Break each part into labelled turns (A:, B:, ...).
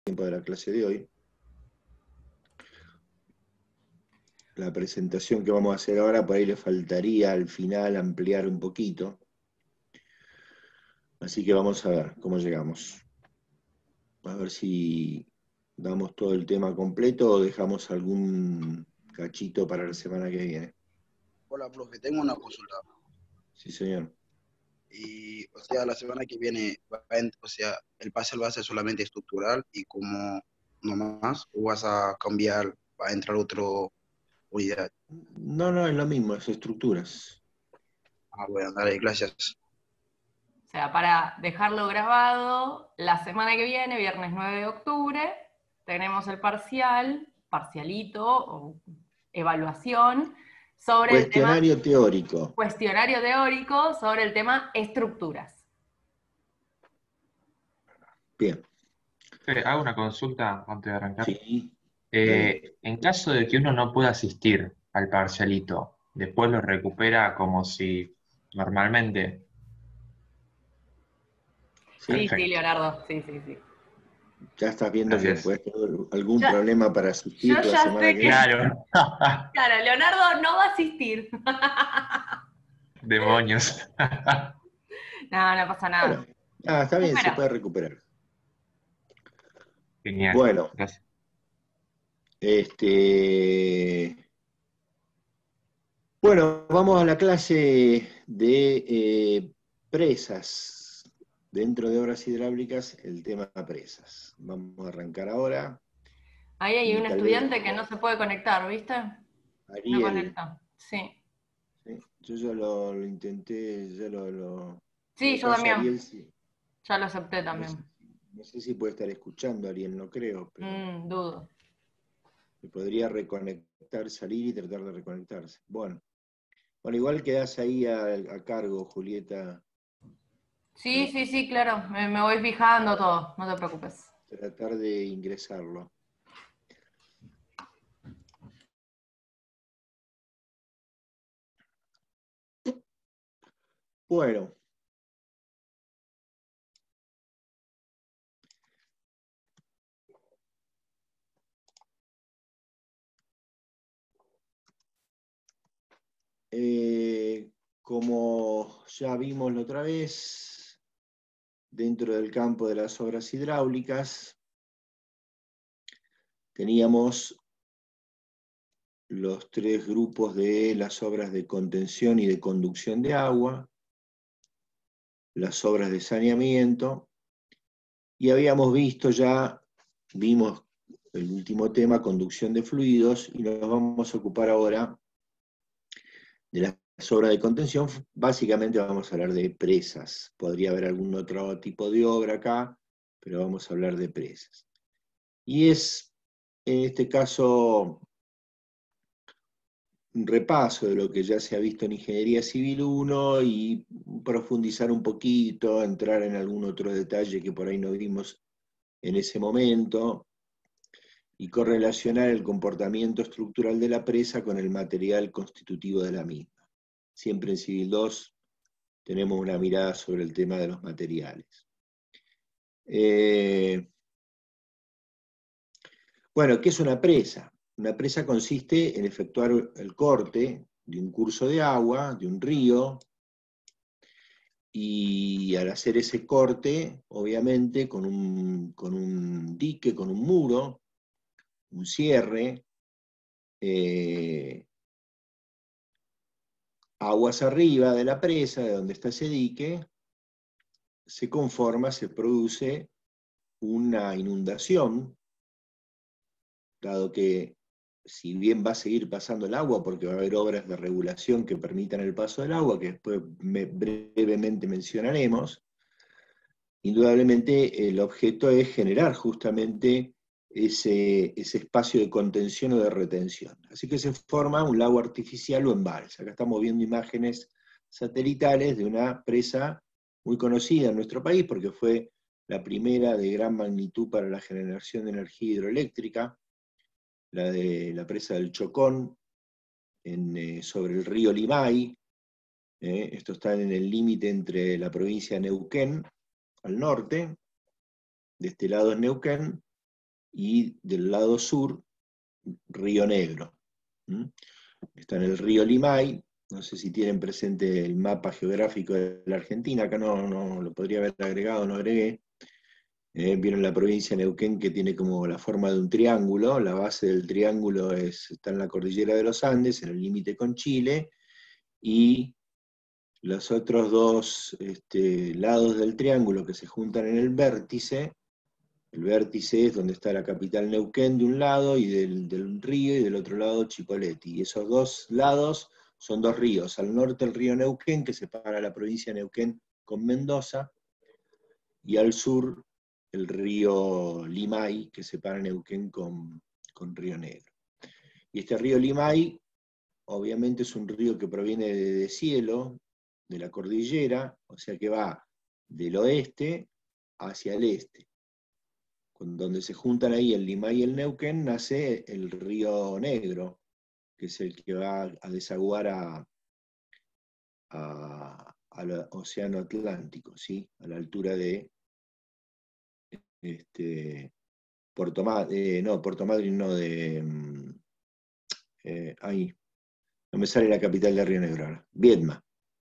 A: tiempo de la clase de hoy. La presentación que vamos a hacer ahora, por ahí le faltaría al final ampliar un poquito. Así que vamos a ver cómo llegamos. A ver si damos todo el tema completo o dejamos algún cachito para la semana que viene.
B: Hola, profe, tengo una consulta.
A: Sí, señor.
B: Y, o sea, la semana que viene, o sea, el parcial va a ser solamente estructural y como nomás, o vas a cambiar, va a entrar otro unidad.
A: No, es lo mismo, es estructuras.
B: Ah, bueno, dale, gracias.
C: O sea, para dejarlo grabado, la semana que viene, viernes 9 de octubre, tenemos el parcialito o evaluación sobre el tema
A: Cuestionario teórico.
C: cuestionario teórico sobre el tema estructuras.
A: Bien.
D: Hago una consulta antes de arrancar.
A: Sí. Dale.
D: En caso de que uno no pueda asistir al parcialito, después lo recupera como si normalmente.
C: Sí,
D: Perfecto.
C: sí, Leonardo, sí.
A: Ya estás viendo
D: Gracias.
A: que puedes tener algún
C: Ya-
A: problema para asistir
C: yo
A: la
C: ya
A: semana
C: sé
A: que
C: que-
A: viene.
D: Claro.
C: Claro, Leonardo no va a asistir.
D: Demonios.
C: No pasa nada.
A: Bueno, está bien, se
C: Recupera.
A: puede recuperar.
D: Genial.
A: Bueno,
D: Gracias.
A: bueno, vamos a la clase de presas. Dentro de obras hidráulicas, el tema presas. Vamos a arrancar ahora.
C: Ahí hay
A: Y
C: un
A: tal vez
C: estudiante que no se puede conectar, ¿viste? No
A: Ariel,
C: conecta. Sí.
A: ¿sí? Yo ya lo intenté, en
C: Sí,
A: todo
C: yo
A: caso,
C: también.
A: Ariel, sí.
C: Ya lo acepté
A: No sé,
C: también.
A: no sé si puede estar escuchando, Ariel, no creo, pero
C: Dudo.
A: se podría reconectar, salir y tratar de reconectarse. Bueno, igual quedás ahí a cargo, Julieta.
C: Sí, claro. Me voy fijando todo. No te preocupes.
A: Tratar de ingresarlo. Bueno. Como ya vimos la otra vez, dentro del campo de las obras hidráulicas, teníamos los tres grupos de las obras de contención y de conducción de agua, las obras de saneamiento, y habíamos visto ya, vimos el último tema, conducción de fluidos, y nos vamos a ocupar ahora de las obras de contención. Básicamente vamos a hablar de presas. Podría haber algún otro tipo de obra acá, pero vamos a hablar de presas. Y es, en este caso, un repaso de lo que ya se ha visto en Ingeniería Civil 1 y profundizar un poquito, entrar en algún otro detalle que por ahí no vimos en ese momento, y correlacionar el comportamiento estructural de la presa con el material constitutivo de la misma. Siempre en Civil 2 tenemos una mirada sobre el tema de los materiales. Bueno, ¿qué es una presa? Una presa consiste en efectuar el corte de un curso de agua, de un río, y al hacer ese corte, obviamente, con un dique, con un muro, un cierre, aguas arriba de la presa, de donde está ese dique, se produce una inundación, dado que si bien va a seguir pasando el agua, porque va a haber obras de regulación que permitan el paso del agua, que después brevemente mencionaremos, indudablemente el objeto es generar justamente ese espacio de contención o de retención. Así que se forma un lago artificial o embalse. Acá estamos viendo imágenes satelitales de una presa muy conocida en nuestro país, porque fue la primera de gran magnitud para la generación de energía hidroeléctrica, la de la presa del Chocón, sobre el río Limay. Esto está en el límite entre la provincia de Neuquén, al norte, de este lado es Neuquén, y del lado sur, Río Negro. Está en el río Limay. No sé si tienen presente el mapa geográfico de la Argentina, acá no lo podría haber agregado, no agregué. Vieron la provincia de Neuquén que tiene como la forma de un triángulo, la base del triángulo está en la cordillera de los Andes, en el límite con Chile, y los otros dos lados del triángulo que se juntan en el vértice es donde está la capital Neuquén de un lado y del río, y del otro lado Chipoleti. Y esos dos lados son dos ríos. Al norte el río Neuquén, que separa la provincia de Neuquén con Mendoza, y al sur el río Limay, que separa Neuquén con Río Negro. Y este río Limay, obviamente es un río que proviene de cielo, de la cordillera, o sea que va del oeste hacia el este. Donde se juntan ahí el Limay y el Neuquén, nace el río Negro, que es el que va a desaguar al Océano Atlántico, ¿sí? A la altura de Puerto Madryn, no, ahí, no me sale la capital de Río Negro ahora, Viedma.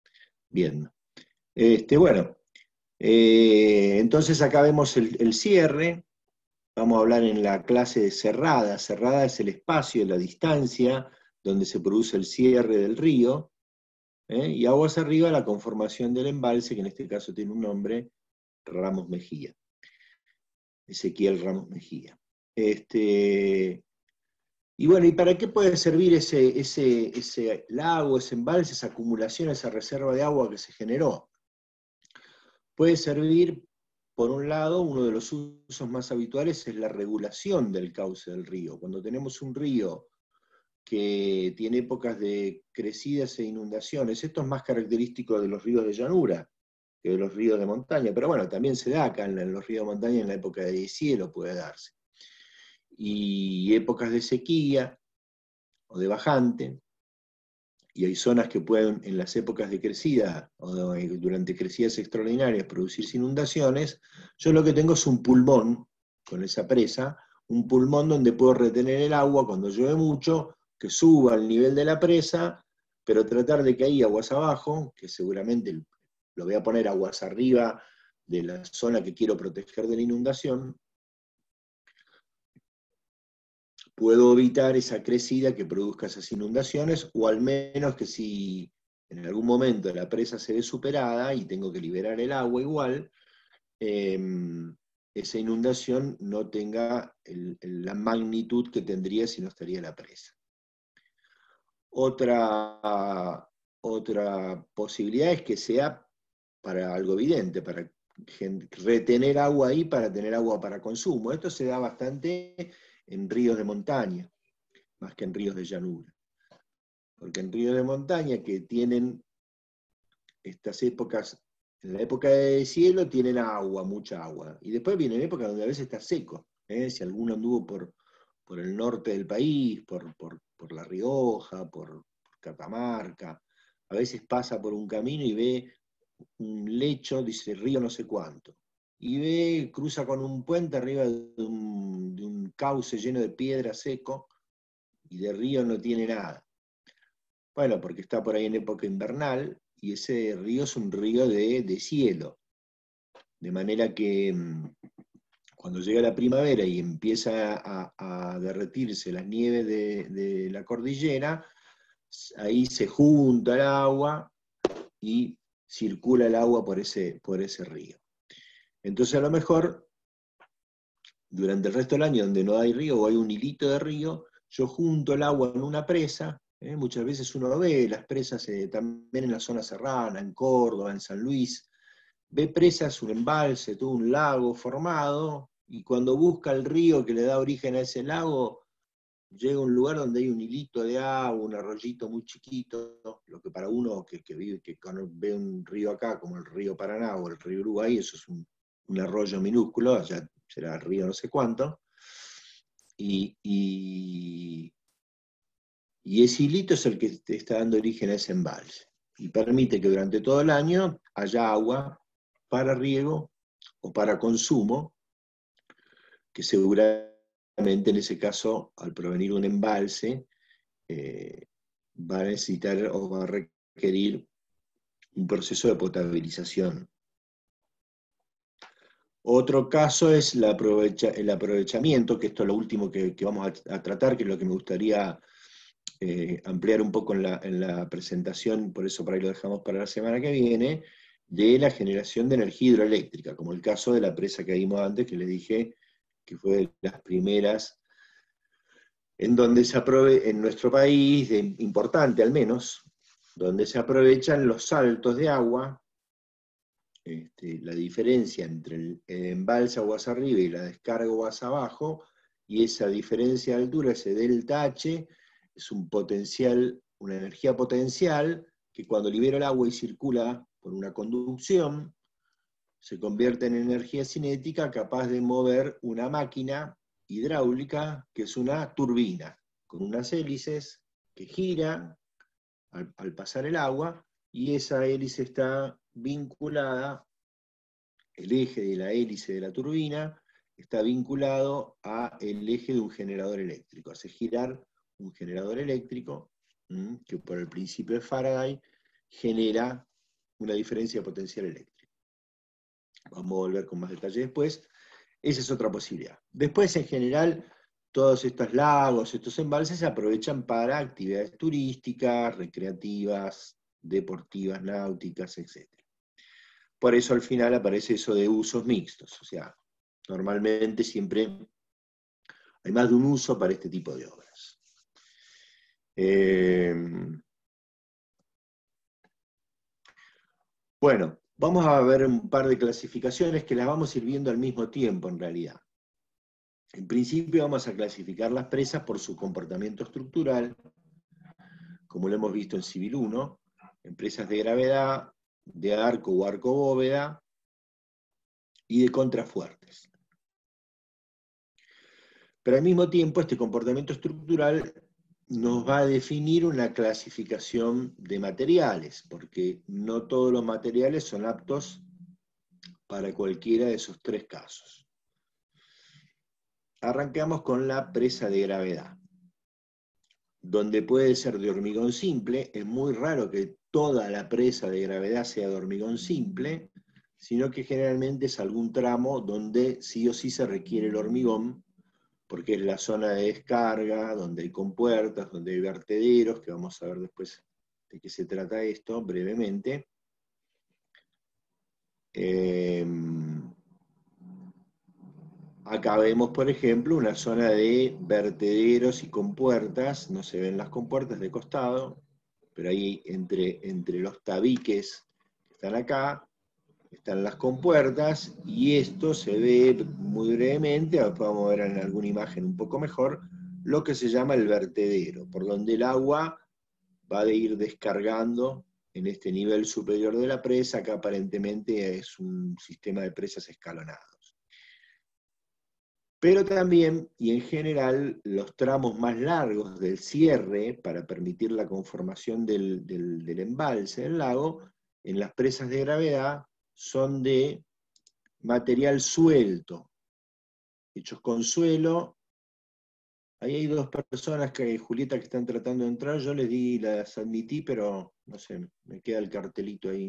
A: Bueno, entonces acá vemos el cierre. Vamos a hablar en la clase de cerrada. Cerrada es el espacio, la distancia, donde se produce el cierre del río, y aguas arriba la conformación del embalse, que en este caso tiene un nombre, Ramos Mejía. Ezequiel Ramos Mejía. Y bueno, ¿y para qué puede servir ese lago, ese embalse, esa acumulación, esa reserva de agua que se generó? Puede servir, por un lado, uno de los usos más habituales es la regulación del cauce del río. Cuando tenemos un río que tiene épocas de crecidas e inundaciones, esto es más característico de los ríos de llanura que de los ríos de montaña, pero bueno, también se da acá en los ríos de montaña en la época de deshielo puede darse. Y épocas de sequía o de bajante, y hay zonas que pueden en las épocas de crecida o durante crecidas extraordinarias producirse inundaciones. Yo lo que tengo es un pulmón con esa presa, un pulmón donde puedo retener el agua cuando llueve mucho, que suba al nivel de la presa, pero tratar de que ahí aguas abajo, que seguramente lo voy a poner aguas arriba de la zona que quiero proteger de la inundación, puedo evitar esa crecida que produzca esas inundaciones, o al menos que si en algún momento la presa se ve superada y tengo que liberar el agua igual, esa inundación no tenga la magnitud que tendría si no estaría la presa. Otra posibilidad es que sea para algo evidente, para retener agua ahí, para tener agua para consumo. Esto se da bastante en ríos de montaña, más que en ríos de llanura. Porque en ríos de montaña que tienen estas épocas, en la época de deshielo tienen agua, mucha agua, y después vienen épocas donde a veces está seco, si alguno anduvo por el norte del país, por La Rioja, por Catamarca, a veces pasa por un camino y ve un lecho, dice río no sé cuánto, y cruza con un puente arriba de un cauce lleno de piedra seco, y de río no tiene nada. Bueno, porque está por ahí en época invernal, y ese río es un río de cielo. De manera que cuando llega la primavera y empieza a derretirse las nieves de la cordillera, ahí se junta el agua y circula el agua por ese río. Entonces a lo mejor, durante el resto del año donde no hay río o hay un hilito de río, yo junto el agua en una presa. Muchas veces uno ve las presas también en la zona serrana, en Córdoba, en San Luis, ve presas, un embalse, todo un lago formado, y cuando busca el río que le da origen a ese lago, llega a un lugar donde hay un hilito de agua, un arroyito muy chiquito, lo que para uno que ve un río acá, como el río Paraná o el río Uruguay, eso es un arroyo minúsculo, allá será el río no sé cuánto, y ese hilito es el que te está dando origen a ese embalse, y permite que durante todo el año haya agua para riego o para consumo, que seguramente obviamente en ese caso, al provenir un embalse, va a necesitar o va a requerir un proceso de potabilización. Otro caso es el aprovechamiento, que esto es lo último que vamos a tratar, que es lo que me gustaría ampliar un poco en la presentación, por eso por ahí lo dejamos para la semana que viene, de la generación de energía hidroeléctrica, como el caso de la presa que vimos antes, que les dije que fue de las primeras en donde se aprovecha, en nuestro país, importante al menos, donde se aprovechan los saltos de agua, la diferencia entre el embalse aguas arriba y la descarga aguas abajo, y esa diferencia de altura, ese delta H, es un potencial, una energía potencial, que cuando libera el agua y circula por una conducción, se convierte en energía cinética capaz de mover una máquina hidráulica, que es una turbina, con unas hélices que giran al pasar el agua, y esa hélice está vinculada, el eje de la hélice de la turbina está vinculado al eje de un generador eléctrico, hace girar un generador eléctrico, que por el principio de Faraday genera una diferencia de potencial eléctrico. Vamos a volver con más detalle después. Esa es otra posibilidad. Después, en general, todos estos lagos, estos embalses se aprovechan para actividades turísticas, recreativas, deportivas, náuticas, etc. Por eso al final aparece eso de usos mixtos. O sea, normalmente siempre hay más de un uso para este tipo de obras. Bueno, vamos a ver un par de clasificaciones que las vamos a ir viendo al mismo tiempo en realidad. En principio vamos a clasificar las presas por su comportamiento estructural, como lo hemos visto en Civil 1, en presas de gravedad, de arco o arco bóveda, y de contrafuertes. Pero al mismo tiempo este comportamiento estructural nos va a definir una clasificación de materiales, porque no todos los materiales son aptos para cualquiera de esos tres casos. Arrancamos con la presa de gravedad, donde puede ser de hormigón simple. Es muy raro que toda la presa de gravedad sea de hormigón simple, sino que generalmente es algún tramo donde sí o sí se requiere el hormigón, porque es la zona de descarga, donde hay compuertas, donde hay vertederos, que vamos a ver después de qué se trata esto brevemente. Acá vemos, por ejemplo, una zona de vertederos y compuertas. No se ven las compuertas de costado, pero ahí entre los tabiques que están acá, están las compuertas, y esto se ve muy brevemente, después vamos a ver en alguna imagen un poco mejor, lo que se llama el vertedero, por donde el agua va a ir descargando en este nivel superior de la presa. Acá aparentemente es un sistema de presas escalonados. Pero también, y en general, los tramos más largos del cierre, para permitir la conformación del embalse del lago, en las presas de gravedad, son de material suelto, hechos con suelo. Ahí hay dos personas, Julieta, que están tratando de entrar. Yo las admití, pero no sé, me queda el cartelito ahí.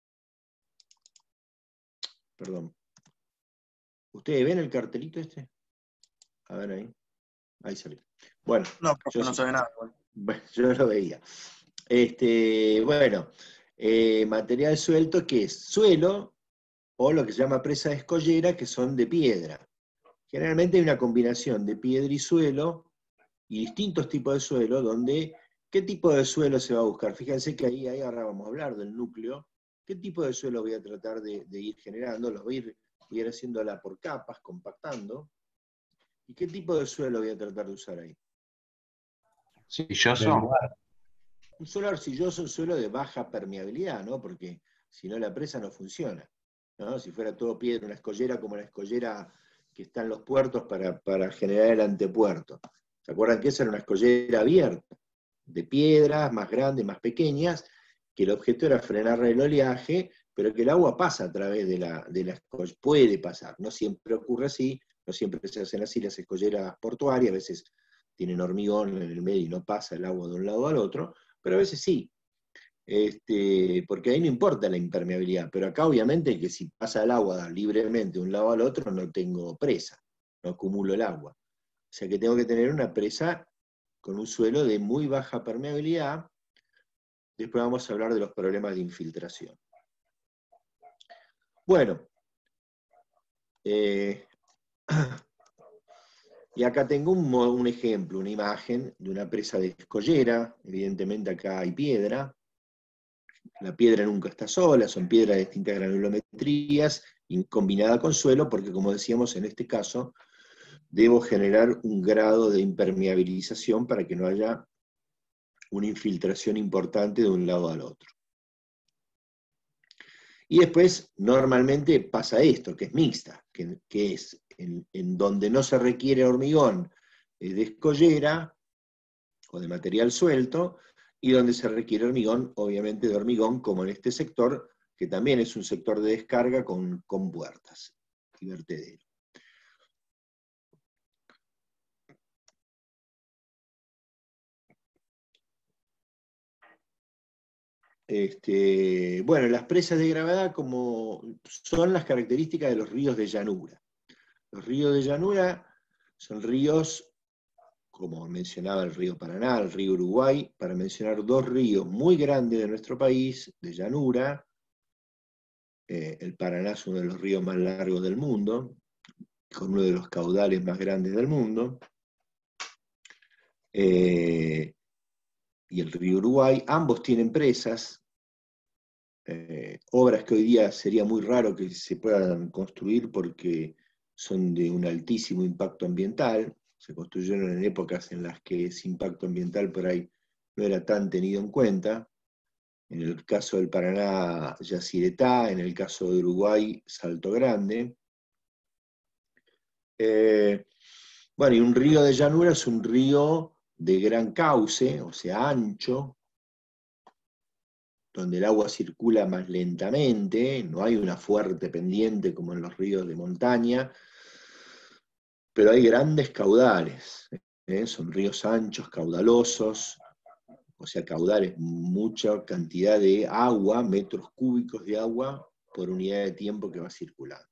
A: Perdón. ¿Ustedes ven el cartelito este? A ver ahí. Ahí salió. Bueno.
B: No, profe, no sabe nada.
A: Bueno, yo lo veía. Bueno, material suelto, que es suelo, o lo que se llama presa de escollera, que son de piedra. Generalmente hay una combinación de piedra y suelo, y distintos tipos de suelo, donde, ¿qué tipo de suelo se va a buscar? Fíjense que ahí ahora vamos a hablar del núcleo. ¿Qué tipo de suelo voy a tratar de ir generando? Los voy a ir haciéndola por capas, compactando. ¿Y qué tipo de suelo voy a tratar de usar ahí?
D: ¿Silloso?
A: Un suelo arcilloso, un suelo de baja permeabilidad, ¿no? Porque si no la presa no funciona, ¿no? Si fuera todo piedra, una escollera como la escollera que está en los puertos para generar el antepuerto. ¿Se acuerdan que esa era una escollera abierta? De piedras, más grandes, más pequeñas, que el objeto era frenar el oleaje, pero que el agua pasa a través de la escollera. Puede pasar, no siempre ocurre así, No siempre se hacen así las escolleras portuarias, a veces tienen hormigón en el medio y no pasa el agua de un lado al otro, pero a veces sí. Porque ahí no importa la impermeabilidad, pero acá obviamente que si pasa el agua libremente de un lado al otro no tengo presa, no acumulo el agua. O sea que tengo que tener una presa con un suelo de muy baja permeabilidad. Después vamos a hablar de los problemas de infiltración. Bueno, y acá tengo un ejemplo, una imagen de una presa de escollera. Evidentemente acá hay piedra. La piedra nunca está sola, son piedras de distintas granulometrías, combinada con suelo, porque como decíamos en este caso, debo generar un grado de impermeabilización para que no haya una infiltración importante de un lado al otro. Y después, normalmente pasa esto, que es mixta, que es en donde no se requiere hormigón de escollera o de material suelto, y donde se requiere hormigón, obviamente de hormigón, como en este sector, que también es un sector de descarga con puertas y vertedero. Bueno, las presas de gravedad como son las características de los ríos de llanura. Los ríos de llanura son ríos, como mencionaba el río Paraná, el río Uruguay, para mencionar dos ríos muy grandes de nuestro país, de llanura. El Paraná es uno de los ríos más largos del mundo, con uno de los caudales más grandes del mundo. Y el río Uruguay, ambos tienen presas, obras que hoy día sería muy raro que se puedan construir porque son de un altísimo impacto ambiental. Se construyeron en épocas en las que ese impacto ambiental por ahí no era tan tenido en cuenta. En el caso del Paraná, Yacyretá; en el caso de Uruguay, Salto Grande. Bueno, y un río de llanura es un río de gran cauce, o sea, ancho, donde el agua circula más lentamente, no hay una fuerte pendiente como en los ríos de montaña, pero hay grandes caudales, son ríos anchos, caudalosos, o sea, caudales, mucha cantidad de agua, metros cúbicos de agua por unidad de tiempo que va circulando.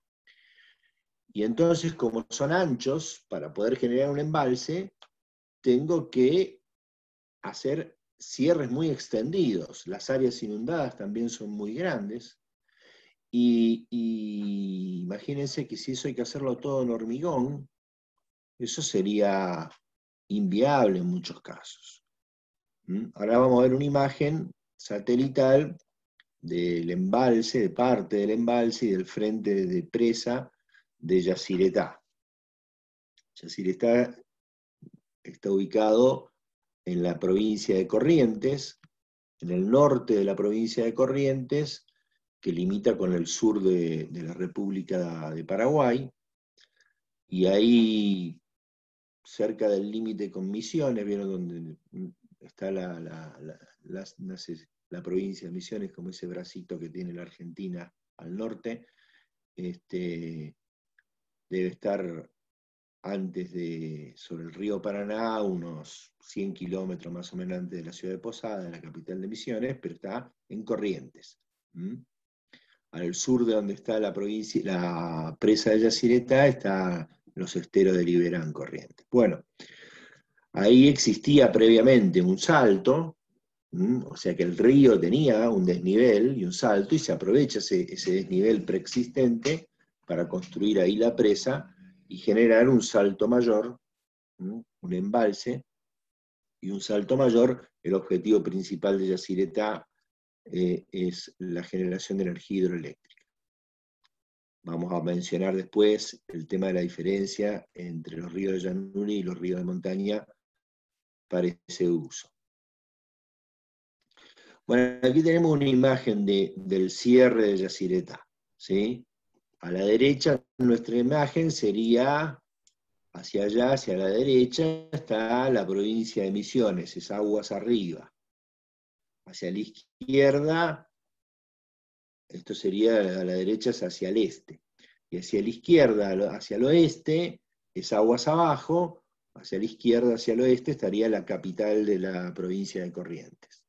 A: Y entonces, como son anchos, para poder generar un embalse, tengo que hacer cierres muy extendidos. Las áreas inundadas también son muy grandes. Y imagínense que si eso hay que hacerlo todo en hormigón, eso sería inviable en muchos casos. Ahora vamos a ver una imagen satelital del embalse, de parte del embalse y del frente de presa de Yacyretá. Yacyretá está ubicado en la provincia de Corrientes, en el norte de la provincia de Corrientes, que limita con el sur de la República de Paraguay, y ahí, cerca del límite con Misiones, ¿vieron donde está la provincia de Misiones, como ese bracito que tiene la Argentina al norte? Debe estar sobre el río Paraná, unos 100 kilómetros más o menos antes de la ciudad de Posada, la capital de Misiones, pero está en Corrientes. Al sur de donde está la presa de Yacyretá, está los esteros de Liberán, Corrientes. Bueno, ahí existía previamente un salto, o sea que el río tenía un desnivel y un salto, y se aprovecha ese desnivel preexistente para construir ahí la presa y generar un salto mayor, un embalse, y un salto mayor. El objetivo principal de Yacyretá es la generación de energía hidroeléctrica. Vamos a mencionar después el tema de la diferencia entre los ríos de llanura y los ríos de montaña para ese uso. Bueno, aquí tenemos una imagen del cierre de Yacyretá, ¿sí? A la derecha nuestra imagen sería hacia allá, hacia la derecha, está la provincia de Misiones, es aguas arriba. Hacia la izquierda, esto sería a la derecha, es hacia el este. y hacia la izquierda, hacia el oeste, es aguas abajo, hacia la izquierda, hacia el oeste, estaría la capital de la provincia de Corrientes.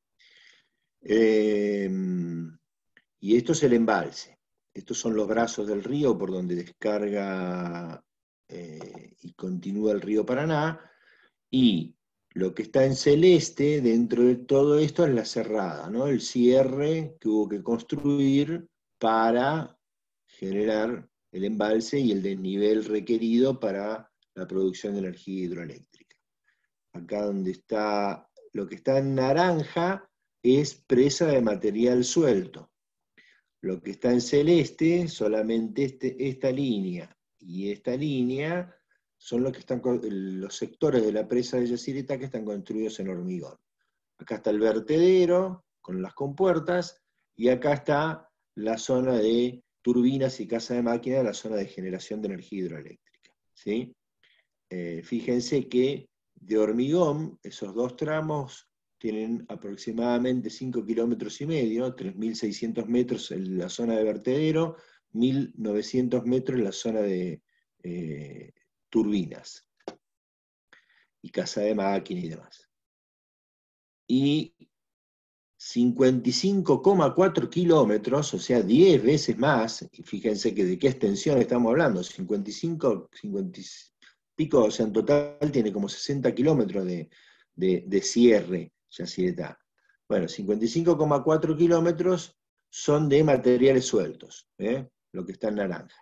A: Y esto es el embalse. Estos son los brazos del río por donde descarga y continúa el río Paraná, y lo que está en celeste dentro de todo esto es la cerrada, ¿no? El cierre que hubo que construir para generar el embalse y el desnivel requerido para la producción de energía hidroeléctrica. Acá donde está, lo que está en naranja es presa de material suelto. Lo que está en celeste, solamente esta línea y esta línea, son los sectores de la presa de Yacyretá que están construidos en hormigón. Acá está el vertedero con las compuertas, y acá está la zona de turbinas y casa de máquina, la zona de generación de energía hidroeléctrica, ¿sí? Fíjense que de hormigón, esos dos tramos tienen aproximadamente 5,5 kilómetros, 3.600 metros en la zona de vertedero, 1.900 metros en la zona de turbinas, y casa de máquina y demás. Y 55,4 kilómetros, o sea, 10 veces más, y fíjense que de qué extensión estamos hablando, 55, 50 y pico, o sea, en total tiene como 60 kilómetros de cierre Yacyretá. Bueno, 55,4 kilómetros son de materiales sueltos, lo que está en naranja.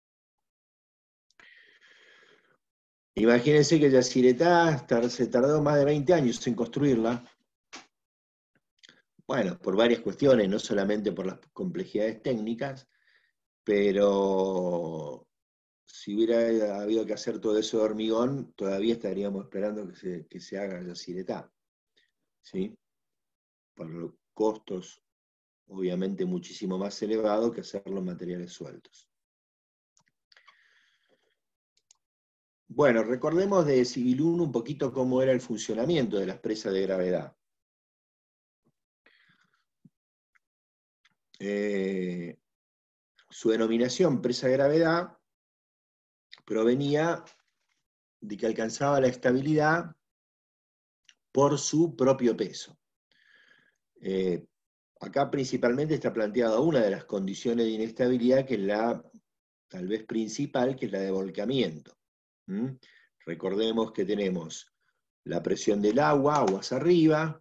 A: Imagínense que Yacyretá se tardó más de 20 años en construirla. Bueno, por varias cuestiones, no solamente por las complejidades técnicas, pero si hubiera habido que hacer todo eso de hormigón, todavía estaríamos esperando que se haga Yacyretá, ¿sí? Por los costos, obviamente, muchísimo más elevados que hacer los materiales sueltos. Bueno, recordemos de Civil 1 un poquito cómo era el funcionamiento de las presas de gravedad. Su denominación, presa de gravedad, provenía de que alcanzaba la estabilidad por su propio peso. Acá principalmente está planteada una de las condiciones de inestabilidad, que es la tal vez principal, que es la de volcamiento. Recordemos que tenemos la presión del agua, aguas arriba,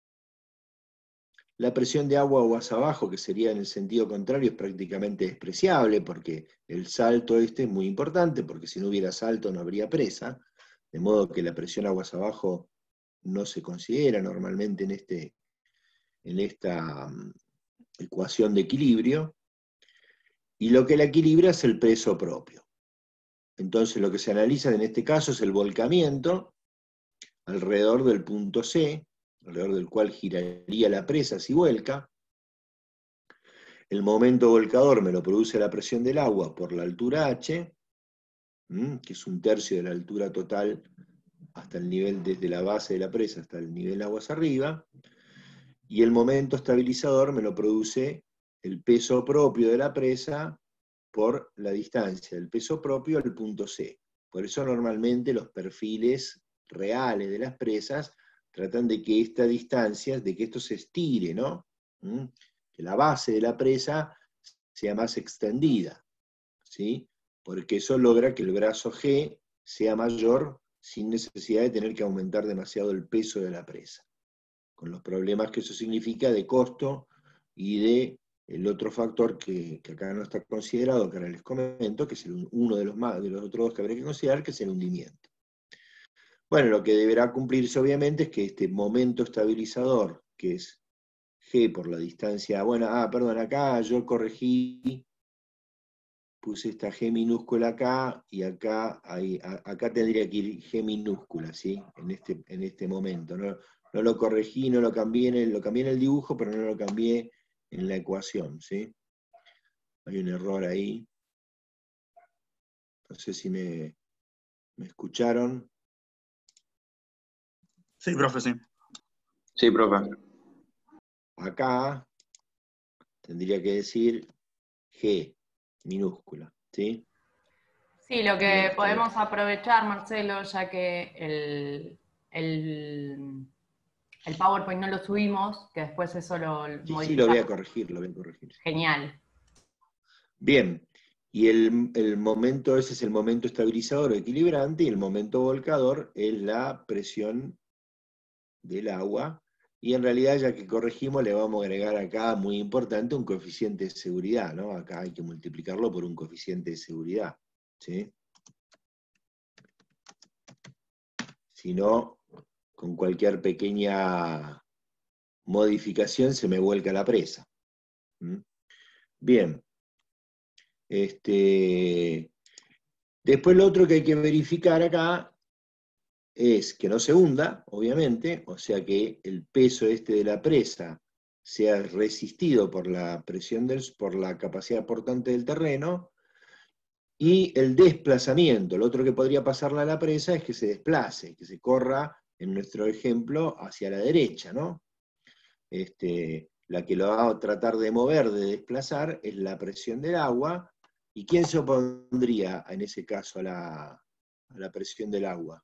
A: la presión de agua, aguas abajo, que sería en el sentido contrario, es prácticamente despreciable, porque el salto este es muy importante, porque si no hubiera salto no habría presa, de modo que la presión aguas abajo no se considera normalmente en esta ecuación de equilibrio, y lo que la equilibra es el peso propio. Entonces lo que se analiza en este caso es el volcamiento alrededor del punto C, alrededor del cual giraría la presa si vuelca. El momento volcador me lo produce la presión del agua por la altura H, que es 1/3 de la altura total hasta el nivel, desde la base de la presa hasta el nivel aguas arriba, y el momento estabilizador me lo produce el peso propio de la presa por la distancia del peso propio al punto C. Por eso normalmente los perfiles reales de las presas tratan de que esta distancia, de que esto se estire, ¿no? Que la base de la presa sea más extendida, ¿sí? Porque eso logra que el brazo G sea mayor sin necesidad de tener que aumentar demasiado el peso de la presa, con los problemas que eso significa de costo y de el otro factor que acá no está considerado, que ahora les comento, que es uno de los otros dos que habría que considerar, que es el hundimiento. Bueno, lo que deberá cumplirse obviamente es que este momento estabilizador, que es G por la distancia, bueno, perdón, acá yo corregí, puse esta G minúscula acá, y acá tendría que ir G minúscula, ¿sí? En este momento. No lo corregí, no lo cambié, lo cambié en el dibujo, pero no lo cambié en la ecuación, ¿sí? Hay un error ahí. No sé si me escucharon.
E: Sí, profe, sí.
D: Sí, profe.
A: Acá tendría que decir G minúscula, ¿sí?
C: Sí, lo que podemos aprovechar, Marcelo, ya que el PowerPoint no lo subimos, que después eso lo modificamos.
A: Sí, lo voy a corregir, lo voy a corregir.
C: Genial.
A: Bien, y el momento, ese es el momento estabilizador o equilibrante, y el momento volcador es la presión del agua, y en realidad, ya que corregimos, le vamos a agregar acá, muy importante, un coeficiente de seguridad, ¿no? Acá hay que multiplicarlo por un coeficiente de seguridad, ¿sí? Si no, con cualquier pequeña modificación se me vuelca la presa. ¿Mm? Bien. Después lo otro que hay que verificar acá es que no se hunda, obviamente, o sea que el peso de la presa sea resistido por la presión por la capacidad portante del terreno, y el desplazamiento. Lo otro que podría pasarle a la presa es que se desplace, que se corra, en nuestro ejemplo, hacia la derecha, ¿no? La que lo va a tratar de mover, de desplazar, es la presión del agua. ¿Y quién se opondría en ese caso a la presión del agua?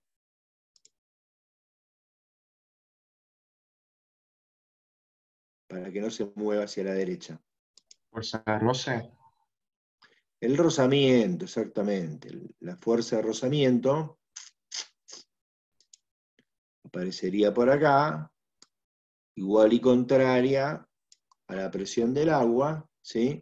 A: Para que no se mueva hacia la derecha.
D: ¿Fuerza de roce?
A: El rozamiento, exactamente. La fuerza de rozamiento aparecería por acá, igual y contraria a la presión del agua, ¿sí?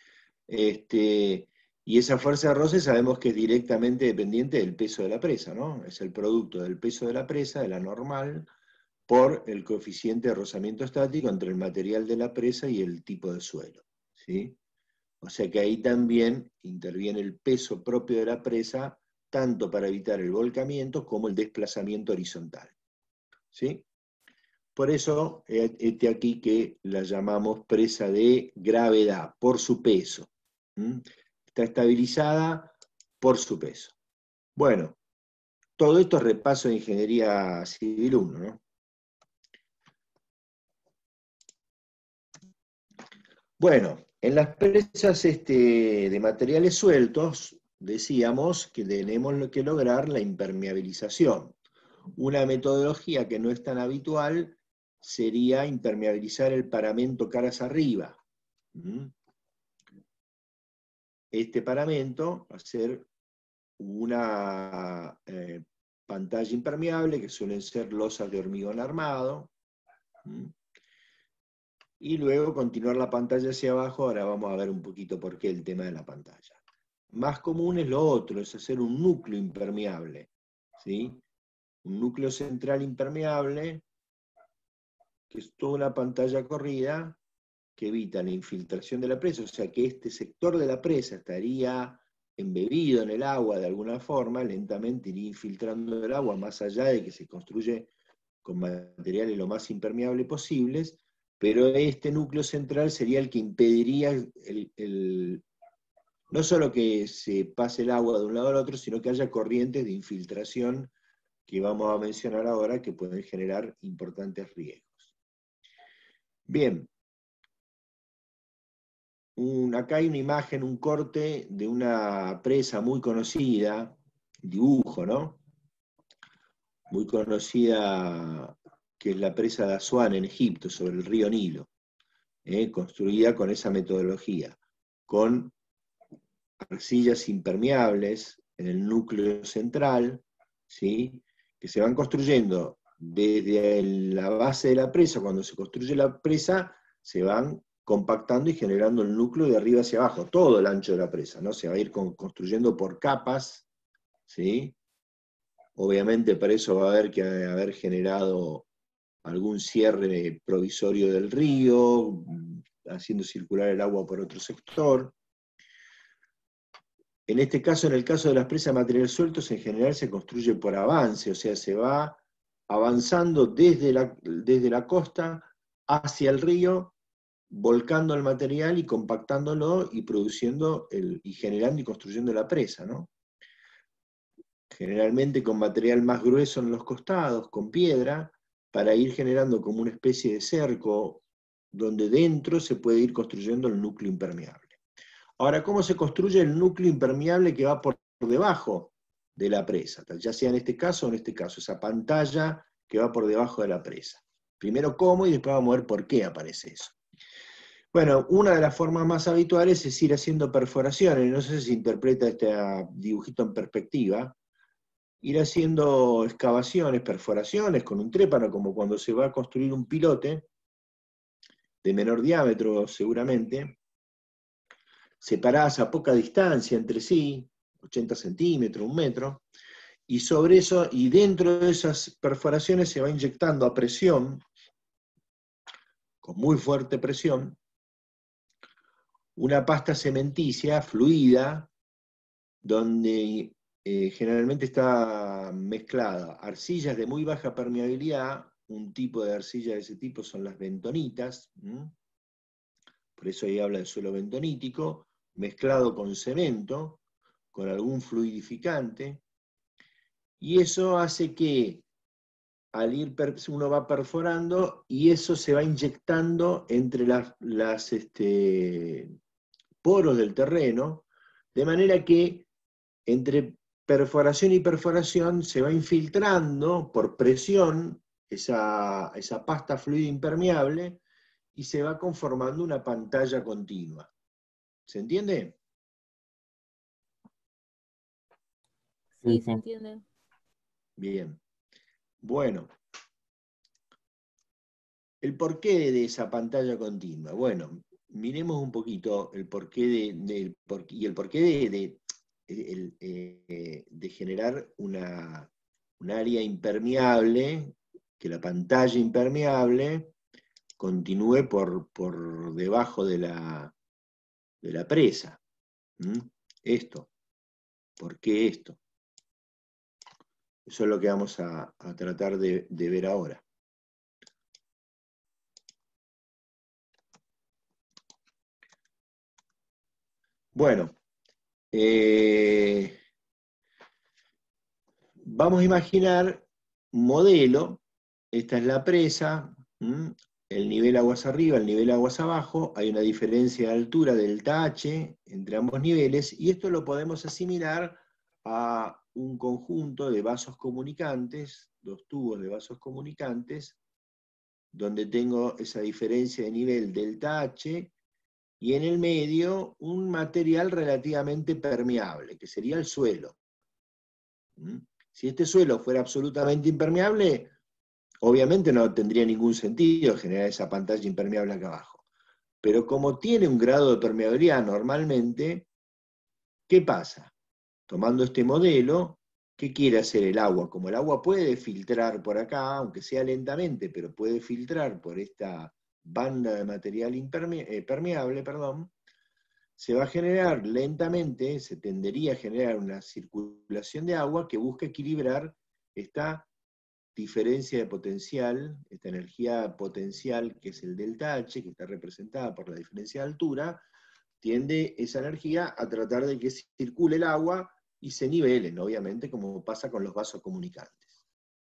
A: Y esa fuerza de roce sabemos que es directamente dependiente del peso de la presa, ¿no? Es el producto del peso de la presa, de la normal, por el coeficiente de rozamiento estático entre el material de la presa y el tipo de suelo, ¿sí? O sea que ahí también interviene el peso propio de la presa, tanto para evitar el volcamiento como el desplazamiento horizontal, ¿sí? Por eso, aquí que la llamamos presa de gravedad, por su peso. Está estabilizada por su peso. Bueno, todo esto es repaso de Ingeniería Civil 1, ¿no? Bueno, en las presas de materiales sueltos, decíamos que tenemos que lograr la impermeabilización. Una metodología que no es tan habitual sería impermeabilizar el paramento caras arriba. Este paramento va a ser una pantalla impermeable, que suelen ser losas de hormigón armado, y luego continuar la pantalla hacia abajo. Ahora vamos a ver un poquito por qué el tema de la pantalla. Más común es lo otro, es hacer un núcleo impermeable, ¿sí? Un núcleo central impermeable, que es toda una pantalla corrida, que evita la infiltración de la presa, o sea que este sector de la presa estaría embebido en el agua de alguna forma, lentamente iría infiltrando el agua, más allá de que se construye con materiales lo más impermeables posibles, pero este núcleo central sería el que impediría no solo que se pase el agua de un lado al otro, sino que haya corrientes de infiltración que vamos a mencionar ahora, que pueden generar importantes riesgos. Bien. Acá hay una imagen, un corte de una presa muy conocida, dibujo, ¿no? Muy conocida, que es la presa de Asuán en Egipto, sobre el río Nilo, construida con esa metodología, con arcillas impermeables en el núcleo central, ¿sí? Que se van construyendo desde la base de la presa. Cuando se construye la presa, se van compactando y generando el núcleo de arriba hacia abajo, todo el ancho de la presa, ¿no? Se va a ir construyendo por capas, ¿sí? Obviamente para eso va a haber que haber generado algún cierre provisorio del río, haciendo circular el agua por otro sector. En este caso, en el caso de las presas de materiales sueltos, en general se construye por avance, o sea, se va avanzando desde la costa hacia el río, volcando el material y compactándolo y produciendo y generando y construyendo la presa, ¿no? Generalmente con material más grueso en los costados, con piedra, para ir generando como una especie de cerco, donde dentro se puede ir construyendo el núcleo impermeable. Ahora, ¿cómo se construye el núcleo impermeable que va por debajo de la presa, ya sea en este caso o en este caso, esa pantalla que va por debajo de la presa. Primero cómo y después vamos a ver por qué aparece eso. Bueno, una de las formas más habituales es ir haciendo perforaciones, no sé si se interpreta este dibujito en perspectiva, ir haciendo excavaciones, perforaciones con un trépano, como cuando se va a construir un pilote, de menor diámetro seguramente, separadas a poca distancia entre sí, 80 centímetros, 1 metro, y sobre eso, y dentro de esas perforaciones se va inyectando a presión, con muy fuerte presión, una pasta cementicia fluida, donde generalmente está mezclada arcillas de muy baja permeabilidad, un tipo de arcilla de ese tipo son las bentonitas, por eso ahí habla de suelo bentonítico, mezclado con cemento, con algún fluidificante, y eso hace que al ir uno va perforando y eso se va inyectando entre las poros del terreno, de manera que entre perforación y perforación se va infiltrando por presión esa pasta fluida impermeable y se va conformando una pantalla continua. ¿Se entiende?
E: Sí, se entiende.
A: Bien. Bueno. ¿El porqué de esa pantalla continua? Bueno, miremos un poquito el porqué y el porqué de generar un área impermeable, que la pantalla impermeable continúe por debajo de la presa. Esto. ¿Por qué esto? Eso es lo que vamos a tratar de ver ahora. Bueno, vamos a imaginar un modelo. Esta es la presa, el nivel aguas arriba, el nivel aguas abajo, hay una diferencia de altura delta H entre ambos niveles, y esto lo podemos asimilar a un conjunto de vasos comunicantes, 2 tubos de vasos comunicantes, donde tengo esa diferencia de nivel delta H, y en el medio un material relativamente permeable, que sería el suelo. Si este suelo fuera absolutamente impermeable, obviamente no tendría ningún sentido generar esa pantalla impermeable acá abajo. Pero como tiene un grado de permeabilidad normalmente, ¿qué pasa? Tomando este modelo, ¿qué quiere hacer el agua? Como el agua puede filtrar por acá, aunque sea lentamente, pero puede filtrar por esta banda de material permeable, se va a generar lentamente, se tendería a generar una circulación de agua que busca equilibrar esta diferencia de potencial, esta energía potencial que es el delta H, que está representada por la diferencia de altura, tiende esa energía a tratar de que circule el agua y se nivelen, obviamente, como pasa con los vasos comunicantes.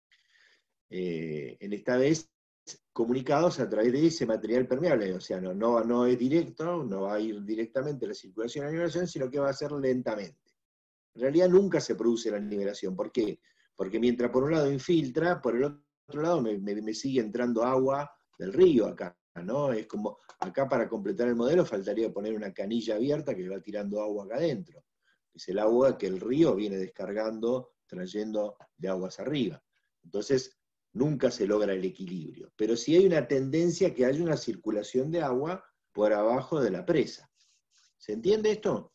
A: En esta vez, comunicados a través de ese material permeable, o sea, no es directo, no va a ir directamente la circulación a la nivelación, sino que va a ser lentamente. En realidad nunca se produce la nivelación. ¿Por qué? Porque mientras por un lado infiltra, por el otro lado me sigue entrando agua del río acá, ¿no? Es como, acá para completar el modelo faltaría poner una canilla abierta que va tirando agua acá adentro. Es el agua que el río viene descargando, trayendo de aguas arriba. Entonces, nunca se logra el equilibrio. Pero sí hay una tendencia que haya una circulación de agua por abajo de la presa. ¿Se entiende esto?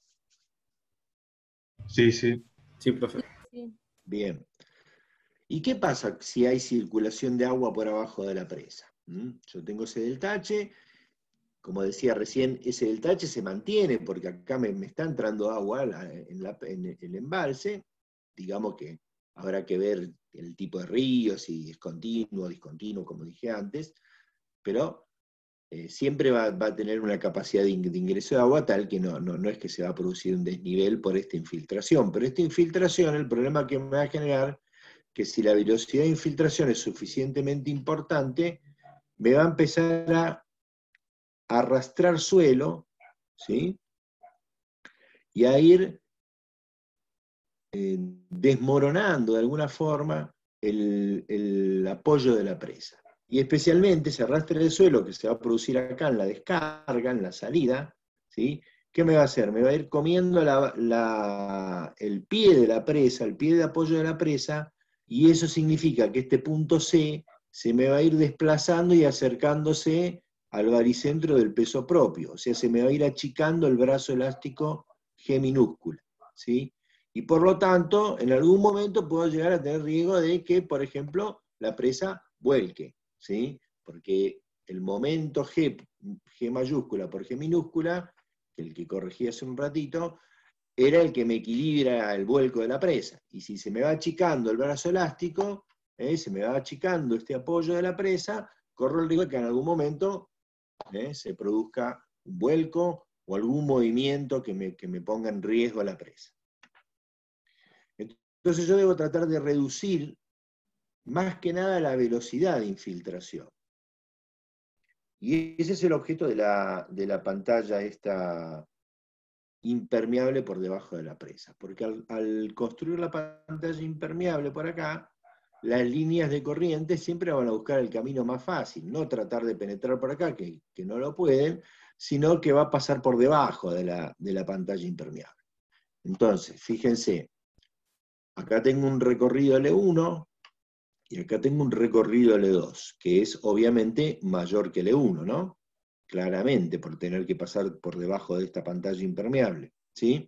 D: Sí, sí.
F: Sí, profe.
E: Sí.
A: Bien. ¿Y qué pasa si hay circulación de agua por abajo de la presa? Yo tengo ese delta H, como decía recién, ese delta H se mantiene porque acá me está entrando agua en el embalse. Digamos que habrá que ver el tipo de río, si es continuo o discontinuo, como dije antes, pero siempre va a tener una capacidad de ingreso de agua tal que no es que se va a producir un desnivel por esta infiltración. Pero esta infiltración, el problema que me va a generar, que si la velocidad de infiltración es suficientemente importante, me va a empezar a arrastrar suelo, ¿sí? Y a ir desmoronando de alguna forma el apoyo de la presa. Y especialmente ese arrastre del suelo que se va a producir acá en la descarga, en la salida, ¿sí? ¿Qué me va a hacer? Me va a ir comiendo el pie de la presa, el pie de apoyo de la presa, y eso significa que este punto C se me va a ir desplazando y acercándose al baricentro del peso propio, o sea, se me va a ir achicando el brazo elástico G minúscula, ¿sí? Y por lo tanto, en algún momento puedo llegar a tener riesgo de que, por ejemplo, la presa vuelque, ¿sí? Porque el momento G mayúscula por G minúscula, el que corregí hace un ratito, era el que me equilibra el vuelco de la presa. Y si se me va achicando el brazo elástico, se me va achicando este apoyo de la presa, corro el riesgo de que en algún momento se produzca un vuelco o algún movimiento que me ponga en riesgo a la presa. Entonces yo debo tratar de reducir más que nada la velocidad de infiltración. Y ese es el objeto de la pantalla esta impermeable por debajo de la presa. Porque al construir la pantalla impermeable por acá, las líneas de corriente siempre van a buscar el camino más fácil, no tratar de penetrar por acá, que no lo pueden, sino que va a pasar por debajo de la pantalla impermeable. Entonces, fíjense, acá tengo un recorrido L1 y acá tengo un recorrido L2, que es obviamente mayor que L1, ¿no? Claramente, por tener que pasar por debajo de esta pantalla impermeable, ¿sí?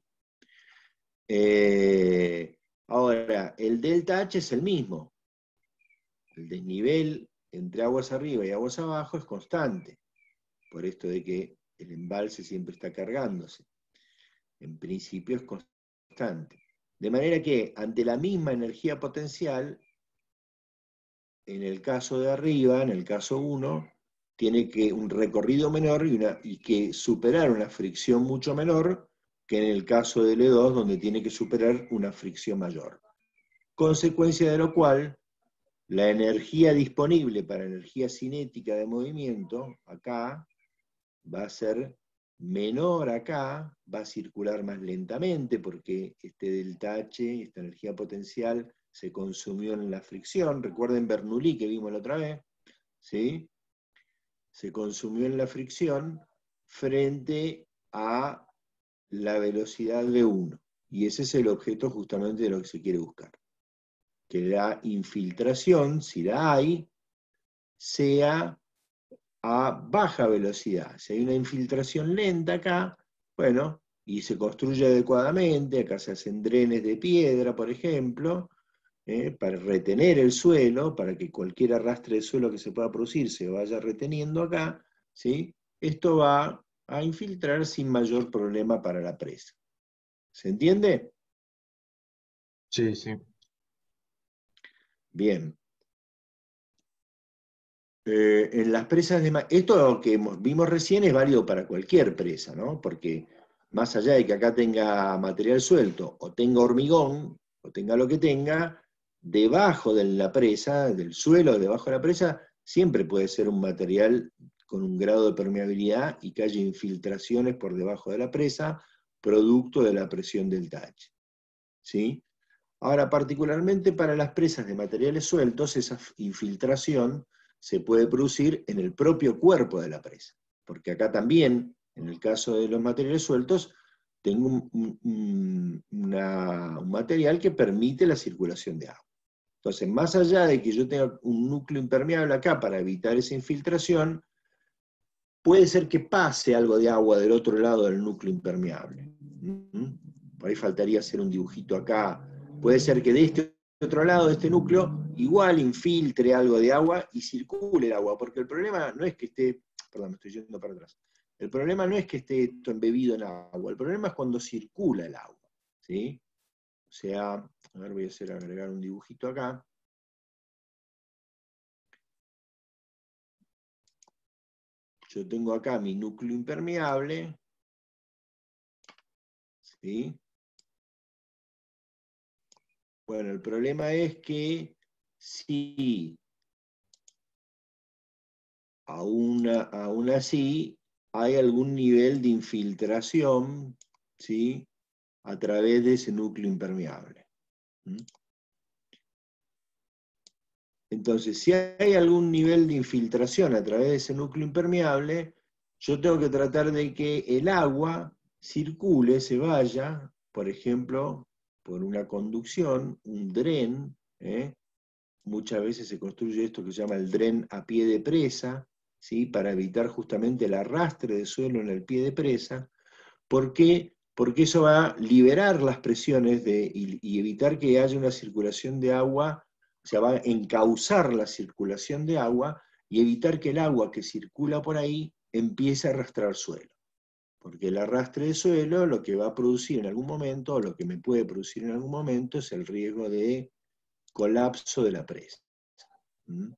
A: Ahora, el delta H es el mismo. El desnivel entre aguas arriba y aguas abajo es constante, por esto de que el embalse siempre está cargándose. En principio es constante. De manera que, ante la misma energía potencial, en el caso de arriba, en el caso 1, tiene que un recorrido menor y que superar una fricción mucho menor que en el caso de L2, donde tiene que superar una fricción mayor. Consecuencia de lo cual, la energía disponible para energía cinética de movimiento, acá, va a ser menor acá, va a circular más lentamente, porque este delta H, esta energía potencial, se consumió en la fricción. Recuerden Bernoulli que vimos la otra vez, ¿sí? Se consumió en la fricción frente a la velocidad V1. Y ese es el objeto justamente de lo que se quiere buscar. Que la infiltración, si la hay, sea a baja velocidad. Si hay una infiltración lenta acá, bueno, y se construye adecuadamente, acá se hacen drenes de piedra, por ejemplo, para retener el suelo, para que cualquier arrastre de suelo que se pueda producir se vaya reteniendo acá, ¿sí? Esto va a infiltrar sin mayor problema para la presa. ¿Se entiende?
D: Sí, sí.
A: Bien. En las presas de esto que vimos recién es válido para cualquier presa, ¿no? Porque más allá de que acá tenga material suelto, o tenga hormigón, o tenga lo que tenga, debajo de la presa, del suelo debajo de la presa, siempre puede ser un material con un grado de permeabilidad y que haya infiltraciones por debajo de la presa, producto de la presión del H. ¿Sí? Ahora, particularmente para las presas de materiales sueltos, esa infiltración se puede producir en el propio cuerpo de la presa. Porque acá también, en el caso de los materiales sueltos, tengo un material que permite la circulación de agua. Entonces, más allá de que yo tenga un núcleo impermeable acá para evitar esa infiltración, puede ser que pase algo de agua del otro lado del núcleo impermeable. Por ahí faltaría hacer un dibujito acá. Puede ser que de este otro lado de este núcleo igual infiltre algo de agua y circule el agua, porque el problema no es que esté, perdón, me estoy yendo para atrás, el problema no es que esté esto embebido en agua, el problema es cuando circula el agua, ¿sí? O sea, a ver, voy a agregar un dibujito acá. Yo tengo acá mi núcleo impermeable, ¿sí? Bueno, el problema es que si aún así hay algún nivel de infiltración, ¿sí? A través de ese núcleo impermeable. Entonces, si hay algún nivel de infiltración a través de ese núcleo impermeable, yo tengo que tratar de que el agua circule, se vaya, por ejemplo, por una conducción, un dren. Muchas veces se construye esto que se llama el dren a pie de presa, ¿sí? Para evitar justamente el arrastre de suelo en el pie de presa. ¿Por qué? Porque eso va a liberar las presiones y evitar que haya una circulación de agua, o sea, va a encauzar la circulación de agua y evitar que el agua que circula por ahí empiece a arrastrar suelo. Porque el arrastre de suelo lo que va a producir en algún momento, o lo que me puede producir en algún momento, es el riesgo de colapso de la presa. El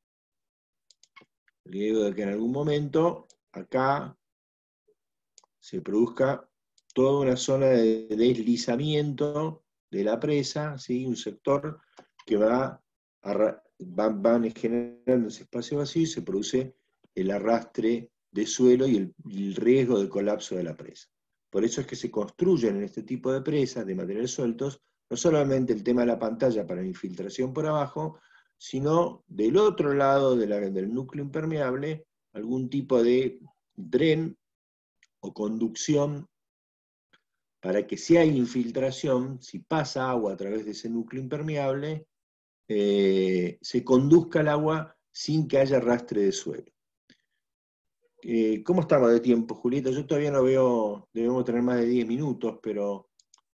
A: riesgo de que en algún momento acá se produzca toda una zona de deslizamiento de la presa, ¿sí? Un sector que van generando ese espacio vacío y se produce el arrastre de suelo y el riesgo de colapso de la presa. Por eso es que se construyen en este tipo de presas de materiales sueltos, no solamente el tema de la pantalla para la infiltración por abajo, sino del otro lado del núcleo impermeable, algún tipo de dren o conducción para que si hay infiltración, si pasa agua a través de ese núcleo impermeable, se conduzca el agua sin que haya arrastre de suelo. ¿Cómo estamos de tiempo, Julieta? Yo todavía no veo, debemos tener más de 10 minutos, pero...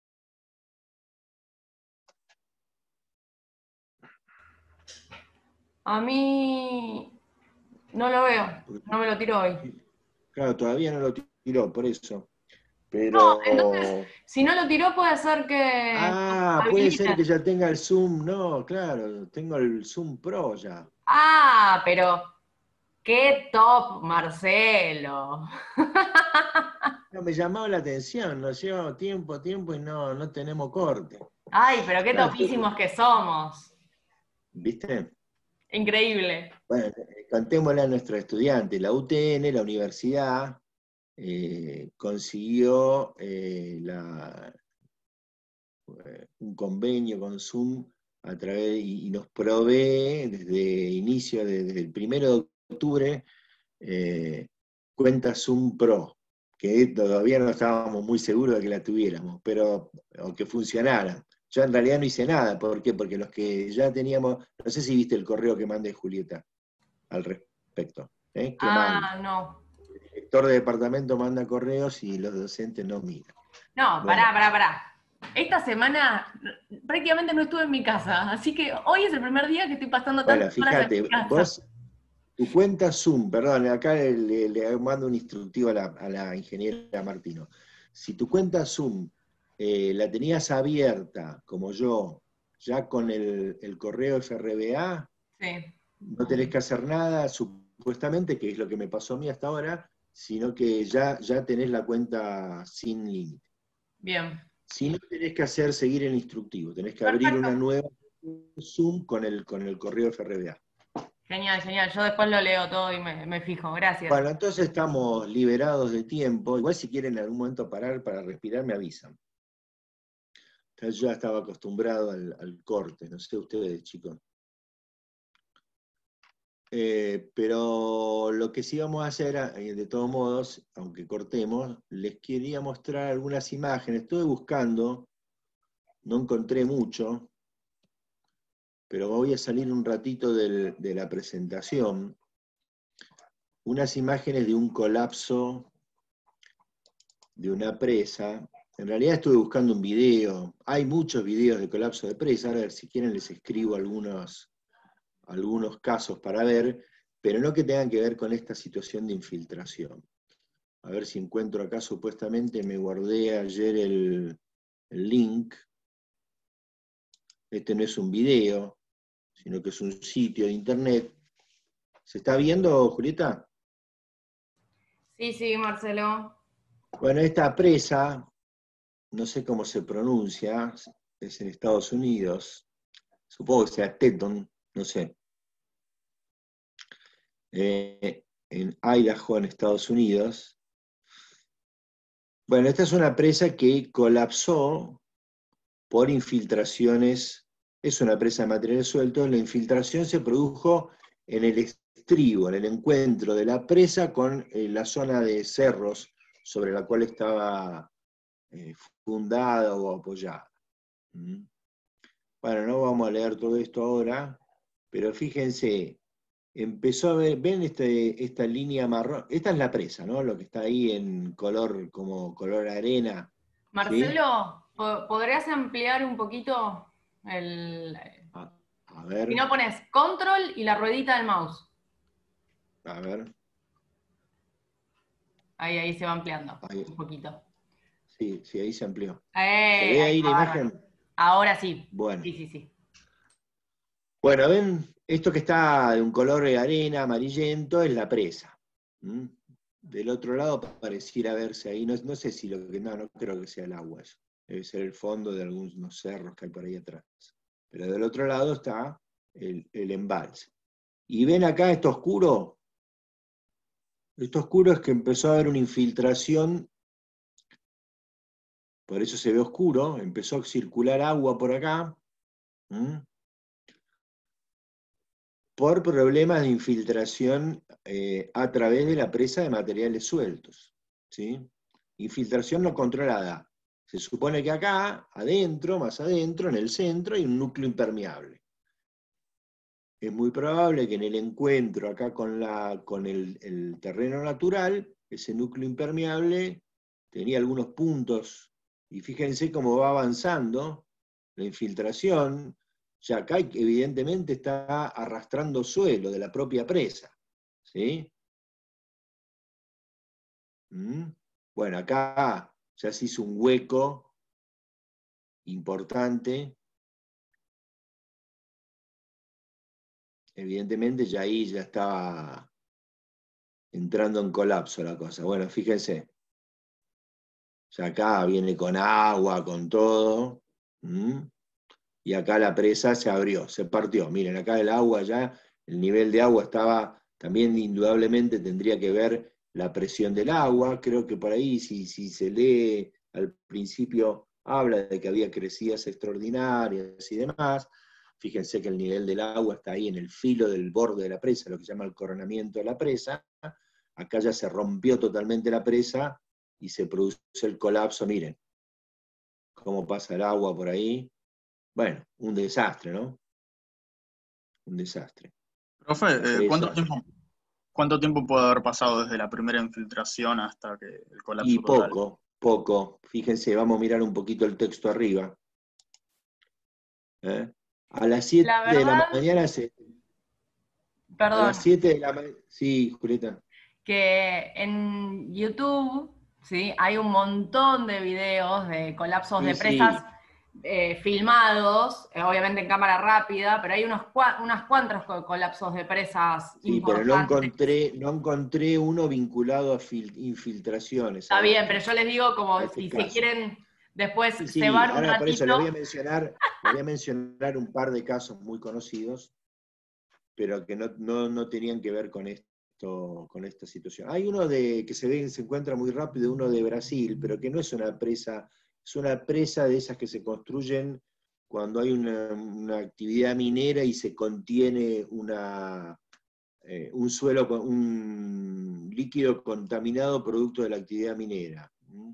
C: A mí no lo veo, no me lo tiro hoy.
A: Claro, todavía no lo tiró, por eso.
C: No,
A: Pero...
C: entonces, si no lo tiró puede ser que
A: Ah, puede ser que
C: habiliten.
A: ya tenga el Zoom. No, claro, tengo el Zoom Pro ya.
C: Ah, pero qué top, Marcelo.
A: No, me llamaba la atención, nos lleva tiempo y no tenemos corte.
C: Ay, pero qué
A: Claro,
C: topísimos que somos.
A: ¿viste?
C: Increíble.
A: Bueno, contémosle a nuestros estudiantes. La UTN, la universidad, consiguió un convenio con Zoom a través, y nos provee desde el 1 de octubre, cuenta Zoom Pro, que todavía no estábamos muy seguros de que la tuviéramos, pero o que funcionara. Yo en realidad no hice nada. ¿Por qué? Porque los que ya teníamos, no sé si viste el correo que mandé Julieta al respecto, que
C: Ah, no.
A: el director de departamento manda correos y los docentes no miran.
C: No,
A: Bueno,
C: pará. Esta semana prácticamente no estuve en mi casa, así que hoy es el primer día que estoy pasando tantas horas en mi
A: fíjate,
C: casa.
A: vos, tu cuenta Zoom, perdón, acá le mando un instructivo a la ingeniera Martino. Si tu cuenta Zoom la tenías abierta, como yo, ya con el correo FRBA,
C: Sí,
A: no tenés que hacer nada, supuestamente, que es lo que me pasó a mí hasta ahora, sino que ya tenés la cuenta sin límite.
C: bien.
A: Si no, tenés que seguir el instructivo, tenés que abrir
C: Perfecto.
A: una nueva Zoom con el correo FRBA.
C: Genial. Yo después lo leo todo y me fijo. Gracias.
A: Bueno, entonces estamos liberados de tiempo. Igual si quieren en algún momento parar para respirar, me avisan. Yo ya estaba acostumbrado al corte, no sé ustedes, chicos. Pero lo que sí vamos a hacer, de todos modos, aunque cortemos, les quería mostrar algunas imágenes. Estuve buscando, no encontré mucho, pero voy a salir un ratito de la presentación. Unas imágenes de un colapso de una presa. En realidad estuve buscando un video. Hay muchos videos de colapso de presa. A ver, si quieren les escribo algunos casos para ver, pero no que tengan que ver con esta situación de infiltración. A ver si encuentro acá, supuestamente me guardé ayer el link. Este no es un video, sino que es un sitio de internet. ¿Se está viendo, Julieta?
C: Sí, Marcelo.
A: Bueno, esta presa, no sé cómo se pronuncia, es en Estados Unidos, supongo que sea Teton, no sé. En Idaho, en Estados Unidos. Bueno, esta es una presa que colapsó por infiltraciones. Es una presa de materiales sueltos. La infiltración se produjo en el estribo, en el encuentro de la presa con la zona de cerros sobre la cual estaba fundada o apoyada. Bueno, no vamos a leer todo esto ahora, pero fíjense, empezó a ver, ven esta línea marrón, esta es la presa, ¿no? Lo que está ahí en color, como color arena.
C: Marcelo, ¿podrías ampliar un poquito el...
A: A ver.
C: Si no pones control y la ruedita del mouse.
A: A ver.
C: Ahí se va ampliando
A: Ahí.
C: un poquito.
A: Sí, ahí se amplió. ¿Se
C: ¿Se
A: ve ahí la imagen?
C: Ahora sí.
A: Bueno.
C: Sí.
A: Bueno, ven, esto que está de un color de arena amarillento es la presa. Del otro lado pareciera verse ahí, no sé si no creo que sea el agua eso. Debe ser el fondo de algunos cerros que hay por ahí atrás. Pero del otro lado está el embalse. Y ven acá esto oscuro. Esto oscuro es que empezó a haber una infiltración, por eso se ve oscuro, empezó a circular agua por acá, por problemas de infiltración a través de la presa de materiales sueltos. ¿Sí? Infiltración no controlada. Se supone que acá, adentro, más adentro, en el centro, hay un núcleo impermeable. Es muy probable que en el encuentro acá con el terreno natural, ese núcleo impermeable tenía algunos puntos, y fíjense cómo va avanzando la infiltración, ya acá evidentemente está arrastrando suelo de la propia presa. ¿Sí? Bueno, acá ya se hizo un hueco importante. Evidentemente ya ahí ya estaba entrando en colapso la cosa. Bueno, fíjense. Ya acá viene con agua, con todo. Y acá la presa se abrió, se partió. Miren, acá el agua ya, el nivel de agua estaba, también indudablemente tendría que ver la presión del agua. Creo que por ahí, si se lee al principio, habla de que había crecidas extraordinarias y demás. Fíjense que el nivel del agua está ahí en el filo del borde de la presa, lo que se llama el coronamiento de la presa. Acá ya se rompió totalmente la presa y se produce el colapso. Miren cómo pasa el agua por ahí. Bueno, un desastre, ¿no? Un desastre.
F: Profe, ¿cuánto tiempo puede haber pasado desde la primera infiltración hasta que el colapso
A: Y
F: total?
A: poco. Fíjense, vamos a mirar un poquito el texto arriba. A las 7 de la mañana
C: Perdón.
A: A las 7 de la mañana... Sí, Julieta.
C: Que en YouTube, ¿sí? Hay un montón de videos de colapsos de presas filmados, obviamente en cámara rápida, pero hay unas cuantas colapsos de presas importantes.
A: Pero no encontré uno vinculado a infiltraciones.
C: Está bien, pero yo les digo como
A: este
C: si
A: caso.
C: Se quieren después
A: Sí,
C: se van un
A: ahora
C: ratito.
A: por eso le voy a mencionar un par de casos muy conocidos, pero que no tenían que ver con esta situación. Hay uno que se encuentra muy rápido, uno de Brasil, pero que no es una presa, es una presa de esas que se construyen cuando hay una actividad minera y se contiene un suelo, un líquido contaminado producto de la actividad minera.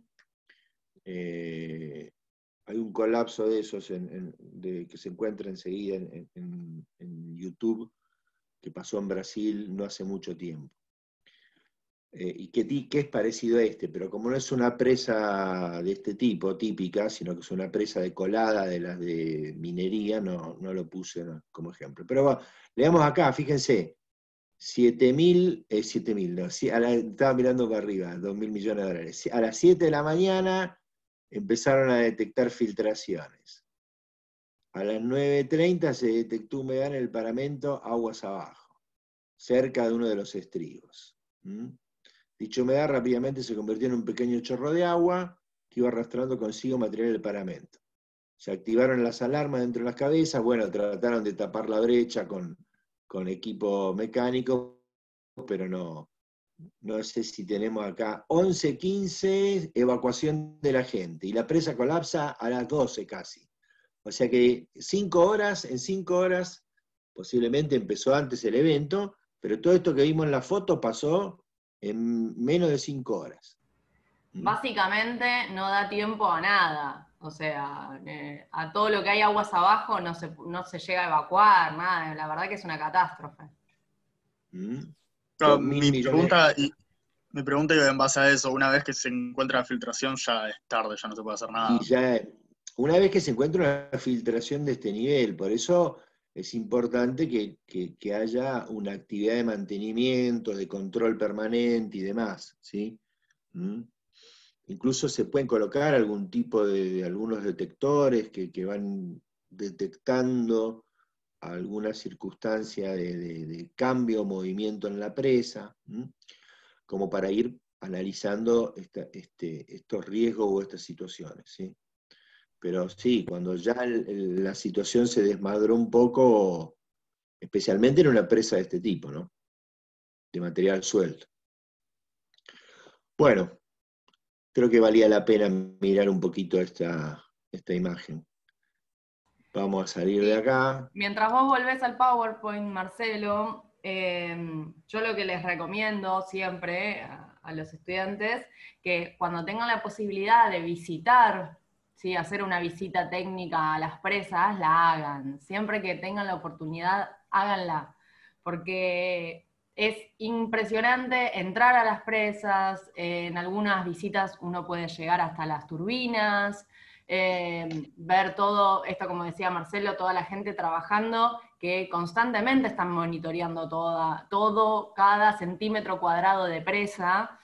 A: Hay un colapso de esos que se encuentra enseguida en YouTube, que pasó en Brasil no hace mucho tiempo. Y que es parecido a este, pero como no es una presa de este tipo, típica, sino que es una presa de colada de las de minería, no lo puse como ejemplo. Pero bueno, leamos acá, fíjense, 7.000, no, estaba mirando para arriba, 2.000 millones de dólares. A las 7 de la mañana empezaron a detectar filtraciones. A las 9:30 se detectó humedad en el paramento aguas abajo, cerca de uno de los estribos. Dicha humedad rápidamente se convirtió en un pequeño chorro de agua que iba arrastrando consigo material del paramento. Se activaron las alarmas dentro de las cabezas, bueno, trataron de tapar la brecha con equipo mecánico, pero no sé si tenemos acá. 11:15, evacuación de la gente, y la presa colapsa a las 12 casi. O sea que en 5 horas, posiblemente empezó antes el evento, pero todo esto que vimos en la foto pasó en menos de 5 horas.
C: Básicamente no da tiempo a nada, o sea, a todo lo que hay aguas abajo no se llega a evacuar, nada, la verdad que es una catástrofe.
F: Claro, mi pregunta iba en base a eso, una vez que se encuentra la filtración ya es tarde, ya no se puede hacer nada.
A: Y ya, una vez que se encuentra una filtración de este nivel, por eso es importante que haya una actividad de mantenimiento, de control permanente y demás, ¿sí? Incluso se pueden colocar algún tipo de algunos detectores que van detectando alguna circunstancia de cambio o movimiento en la presa, como para ir analizando estos riesgos o estas situaciones, ¿sí? Pero sí, cuando ya la situación se desmadró un poco, especialmente en una presa de este tipo, ¿no? De material suelto. Bueno, creo que valía la pena mirar un poquito esta imagen. Vamos a salir de acá.
C: Mientras vos volvés al PowerPoint, Marcelo, yo lo que les recomiendo siempre a los estudiantes, que cuando tengan la posibilidad de visitar, ¿sí? Hacer una visita técnica a las presas, la hagan. Siempre que tengan la oportunidad, háganla. Porque es impresionante entrar a las presas, en algunas visitas uno puede llegar hasta las turbinas, ver todo esto, como decía Marcelo, toda la gente trabajando, que constantemente están monitoreando cada centímetro cuadrado de presa,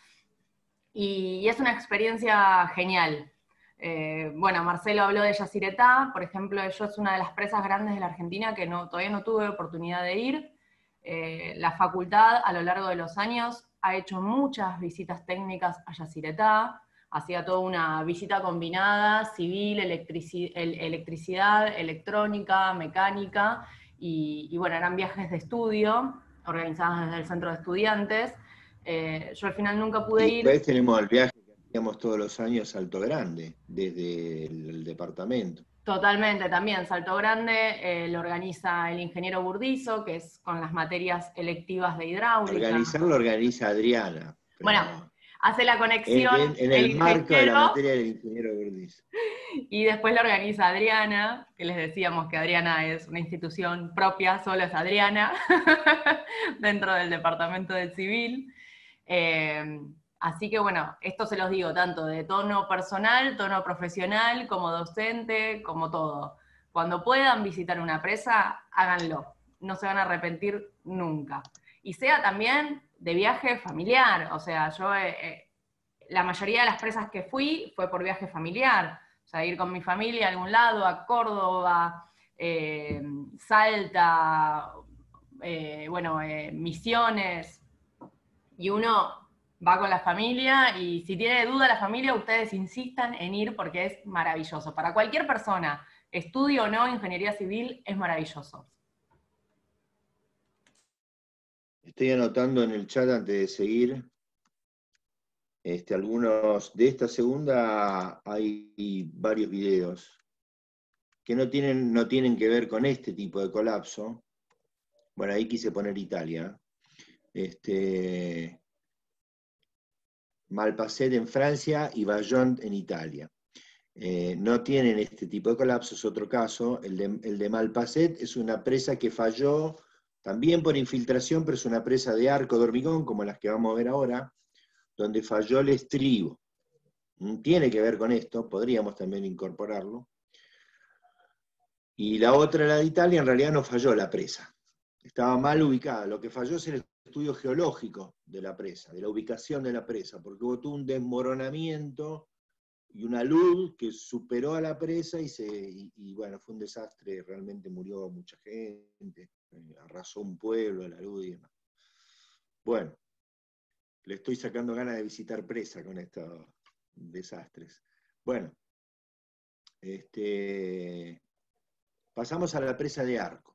C: y es una experiencia genial. Bueno, Marcelo habló de Yacyretá, por ejemplo, ello es una de las presas grandes de la Argentina que todavía no tuve oportunidad de ir. La facultad a lo largo de los años ha hecho muchas visitas técnicas a Yacyretá, hacía toda una visita combinada, civil, electricidad, electrónica, mecánica, y bueno, eran viajes de estudio, organizados desde el centro de estudiantes. Yo al final nunca pude ir.
A: Y después tenemos el viaje que hacíamos todos los años a Salto Grande, desde el departamento.
C: Totalmente, también Salto Grande lo organiza el ingeniero Burdizo, que es con las materias electivas de hidráulica.
A: Organizarlo organiza Adriana.
C: Bueno, hace la conexión
A: en el marco de la materia del ingeniero Burdizo.
C: Y después lo organiza Adriana, que les decíamos que Adriana es una institución propia, solo es Adriana, dentro del departamento del civil. Así que bueno, esto se los digo tanto de tono personal, tono profesional, como docente, como todo. Cuando puedan visitar una presa, háganlo. No se van a arrepentir nunca. Y sea también de viaje familiar. O sea, yo la mayoría de las presas que fui fue por viaje familiar. O sea, ir con mi familia a algún lado, a Córdoba, Salta, Misiones. Y uno va con la familia, y si tiene duda la familia, ustedes insistan en ir porque es maravilloso. Para cualquier persona, estudie o no ingeniería civil, es maravilloso.
A: Estoy anotando en el chat antes de seguir. Algunos de esta segunda hay varios videos que no tienen que ver con este tipo de colapso. Bueno, ahí quise poner Italia. Malpasset en Francia y Bajon en Italia. No tienen este tipo de colapso, es otro caso. El de Malpasset es una presa que falló también por infiltración, pero es una presa de arco de hormigón, como las que vamos a ver ahora, donde falló el estribo. Tiene que ver con esto, podríamos también incorporarlo. Y la otra, la de Italia, en realidad no falló la presa. Estaba mal ubicada. Lo que falló es el estudio geológico de la presa, de la ubicación de la presa, porque hubo todo un desmoronamiento y una luz que superó a la presa y bueno, fue un desastre, realmente murió mucha gente, arrasó un pueblo, la luz y demás. Bueno, le estoy sacando ganas de visitar presa con estos desastres. Bueno, pasamos a la presa de Arco.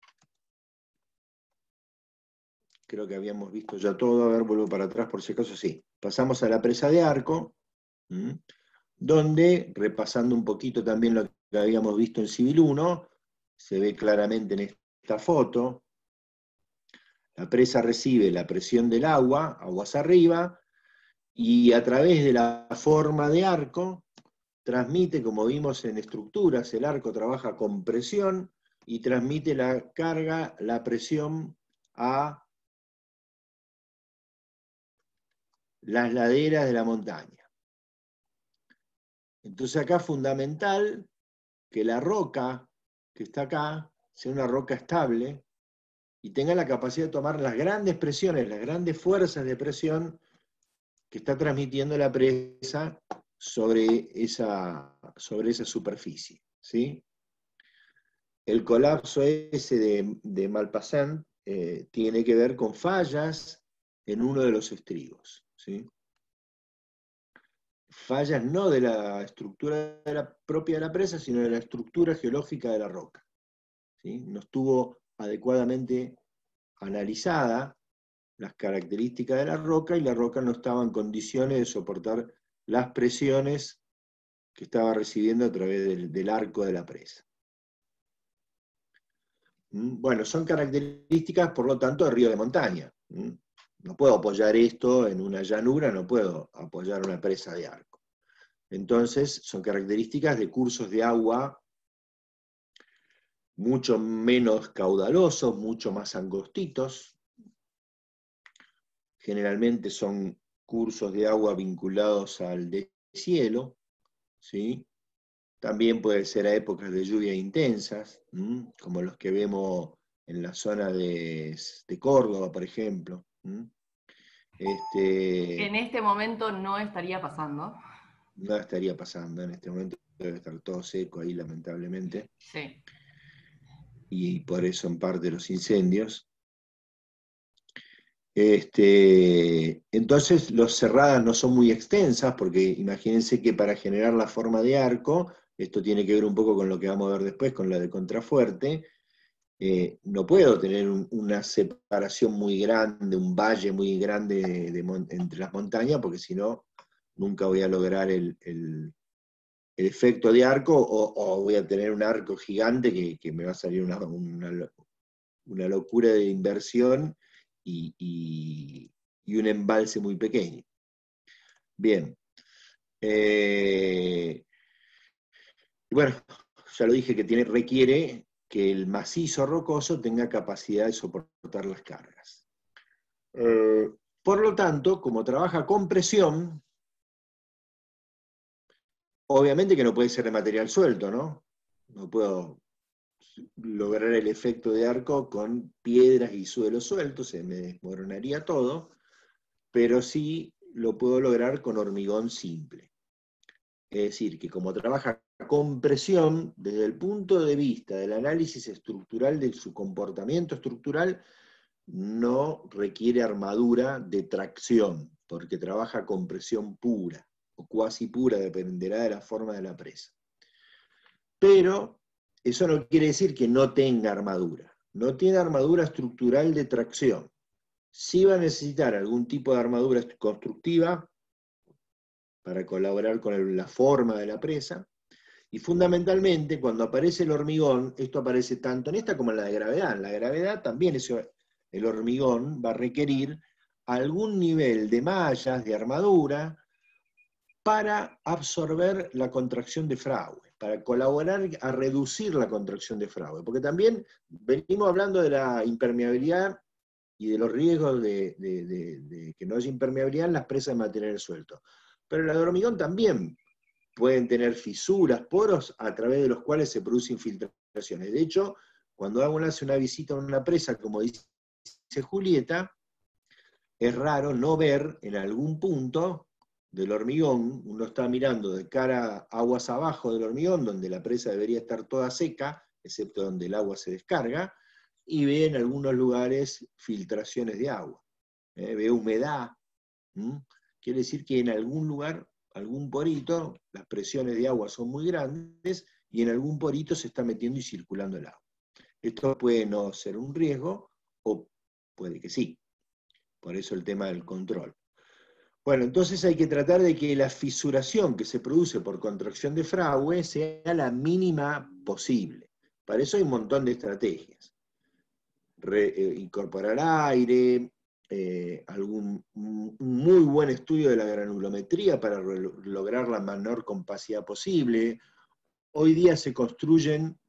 A: Creo que habíamos visto ya todo, a ver, vuelvo para atrás por si acaso, sí. Pasamos a la presa de Arco, donde, repasando un poquito también lo que habíamos visto en Civil 1, se ve claramente en esta foto. La presa recibe la presión del agua, aguas arriba, y a través de la forma de arco, transmite, como vimos en estructuras, el arco trabaja con presión y transmite la carga, la presión a las laderas de la montaña. Entonces acá es fundamental que la roca que está acá sea una roca estable y tenga la capacidad de tomar las grandes presiones, las grandes fuerzas de presión que está transmitiendo la presa sobre esa superficie, ¿sí? El colapso ese de Malpassant tiene que ver con fallas en uno de los estribos, ¿sí? Fallas no de la estructura propia de la presa, sino de la estructura geológica de la roca, ¿sí? No estuvo adecuadamente analizada las características de la roca y la roca no estaba en condiciones de soportar las presiones que estaba recibiendo a través del arco de la presa. Bueno, son características, por lo tanto, de río de montaña. No puedo apoyar esto en una llanura, no puedo apoyar una presa de arco. Entonces, son características de cursos de agua mucho menos caudalosos, mucho más angostitos. Generalmente son cursos de agua vinculados al deshielo, ¿sí? También puede ser a épocas de lluvia intensas, como los que vemos en la zona de Córdoba, por ejemplo.
C: En este momento no estaría pasando.
A: No estaría pasando, en este momento debe estar todo seco ahí, lamentablemente.
C: Sí.
A: Y por eso en parte los incendios. Entonces, las cerradas no son muy extensas, porque imagínense que para generar la forma de arco, esto tiene que ver un poco con lo que vamos a ver después, con la de contrafuerte, no puedo tener una separación muy grande, un valle muy grande entre las montañas, porque si no, nunca voy a lograr el efecto de arco, o voy a tener un arco gigante que me va a salir una locura de inversión y un embalse muy pequeño. Bien. Bueno, ya lo dije que requiere que el macizo rocoso tenga capacidad de soportar las cargas. Por lo tanto, como trabaja con presión, obviamente que no puede ser de material suelto, ¿no? No puedo lograr el efecto de arco con piedras y suelo suelto, se me desmoronaría todo, pero sí lo puedo lograr con hormigón simple. Es decir, que como trabaja con presión, desde el punto de vista del análisis estructural de su comportamiento estructural, no requiere armadura de tracción, porque trabaja con presión pura, o cuasi pura, dependerá de la forma de la presa. Pero eso no quiere decir que no tenga armadura. No tiene armadura estructural de tracción. Sí va a necesitar algún tipo de armadura constructiva para colaborar con la forma de la presa, y fundamentalmente cuando aparece el hormigón, esto aparece tanto en esta como en la de gravedad. En la gravedad también el hormigón va a requerir algún nivel de mallas, de armadura, para absorber la contracción de Fraude, para colaborar a reducir la contracción de Fraude, porque también venimos hablando de la impermeabilidad y de los riesgos de que no haya impermeabilidad en las presas de material suelto. Pero la de hormigón también pueden tener fisuras, poros, a través de los cuales se producen infiltraciones. De hecho, cuando uno hace una visita a una presa, como dice Julieta, es raro no ver en algún punto del hormigón, uno está mirando de cara aguas abajo del hormigón, donde la presa debería estar toda seca, excepto donde el agua se descarga, y ve en algunos lugares filtraciones de agua. Ve humedad. Quiere decir que en algún lugar, algún porito, las presiones de agua son muy grandes y en algún porito se está metiendo y circulando el agua. Esto puede no ser un riesgo, o puede que sí. Por eso el tema del control. Bueno, entonces hay que tratar de que la fisuración que se produce por contracción de fragua sea la mínima posible. Para eso hay un montón de estrategias. Incorporar aire, un muy buen estudio de la granulometría para lograr la menor compacidad posible. Hoy día se construyen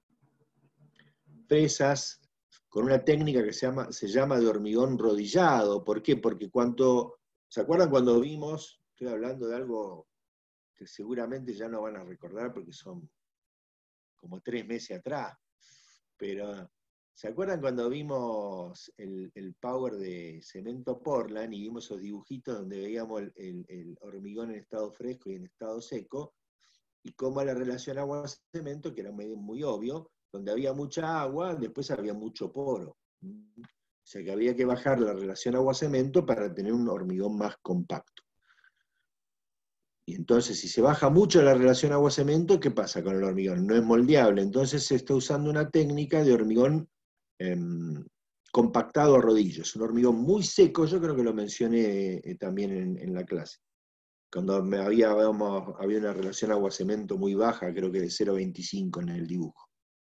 A: presas con una técnica que se llama de hormigón rodillado. ¿Por qué? Porque ¿se acuerdan cuando vimos? Estoy hablando de algo que seguramente ya no van a recordar porque son como 3 meses atrás, pero ¿se acuerdan cuando vimos el power de cemento Portland y vimos esos dibujitos donde veíamos el hormigón en estado fresco y en estado seco, y cómo la relación agua-cemento, que era muy obvio, donde había mucha agua, después había mucho poro? O sea que había que bajar la relación agua-cemento para tener un hormigón más compacto. Y entonces, si se baja mucho la relación agua-cemento, ¿qué pasa con el hormigón? No es moldeable. Entonces se está usando una técnica de hormigón compactado a rodillo. Es un hormigón muy seco, yo creo que lo mencioné también en la clase. Cuando había una relación agua-cemento muy baja, creo que de 0,25 en el dibujo.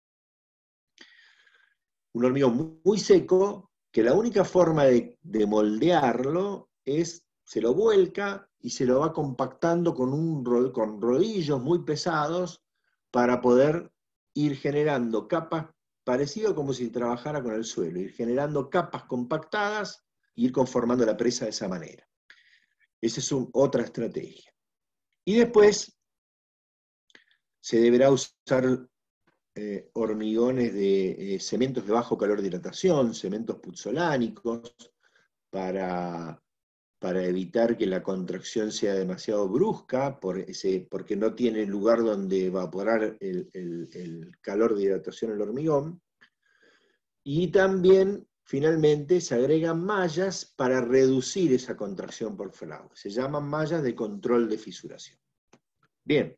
A: Un hormigón muy seco, que la única forma de moldearlo es, se lo vuelca y se lo va compactando con rodillos muy pesados para poder ir generando capas, parecido como si trabajara con el suelo, ir generando capas compactadas e ir conformando la presa de esa manera. Esa es otra estrategia. Y después se deberá usar hormigones de cementos de bajo calor de hidratación, cementos puzzolánicos, para evitar que la contracción sea demasiado brusca, porque no tiene lugar donde evaporar el calor de hidratación el hormigón. Y también, finalmente, se agregan mallas para reducir esa contracción por fragua. Se llaman mallas de control de fisuración. Bien.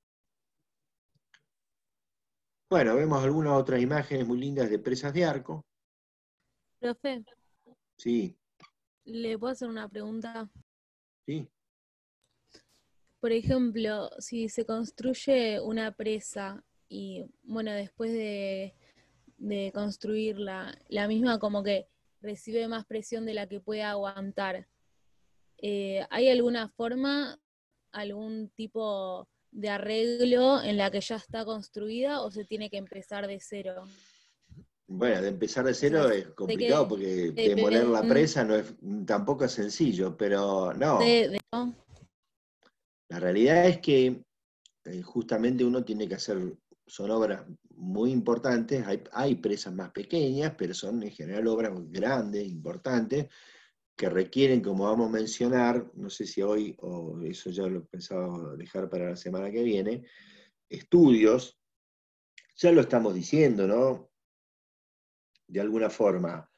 A: Bueno, vemos algunas otras imágenes muy lindas de presas de arco.
E: Profe,
A: Sí.
E: ¿le puedo hacer una pregunta?
A: Sí.
E: Por ejemplo, si se construye una presa y, bueno, después de construirla, la misma como que recibe más presión de la que puede aguantar, ¿hay alguna forma, algún tipo de arreglo en la que ya está construida o se tiene que empezar de cero?
A: Bueno, de empezar de cero,
E: O sea,
A: es complicado
E: sé
A: porque
E: que
A: demoler la presa tampoco es sencillo, pero no.
E: ¿no?
A: La realidad es que justamente uno tiene que son obras muy importantes, hay presas más pequeñas, pero son en general obras grandes, importantes, que requieren, como vamos a mencionar, no sé si hoy, o eso ya lo pensaba dejar para la semana que viene, estudios, ya lo estamos diciendo, ¿no? De alguna forma,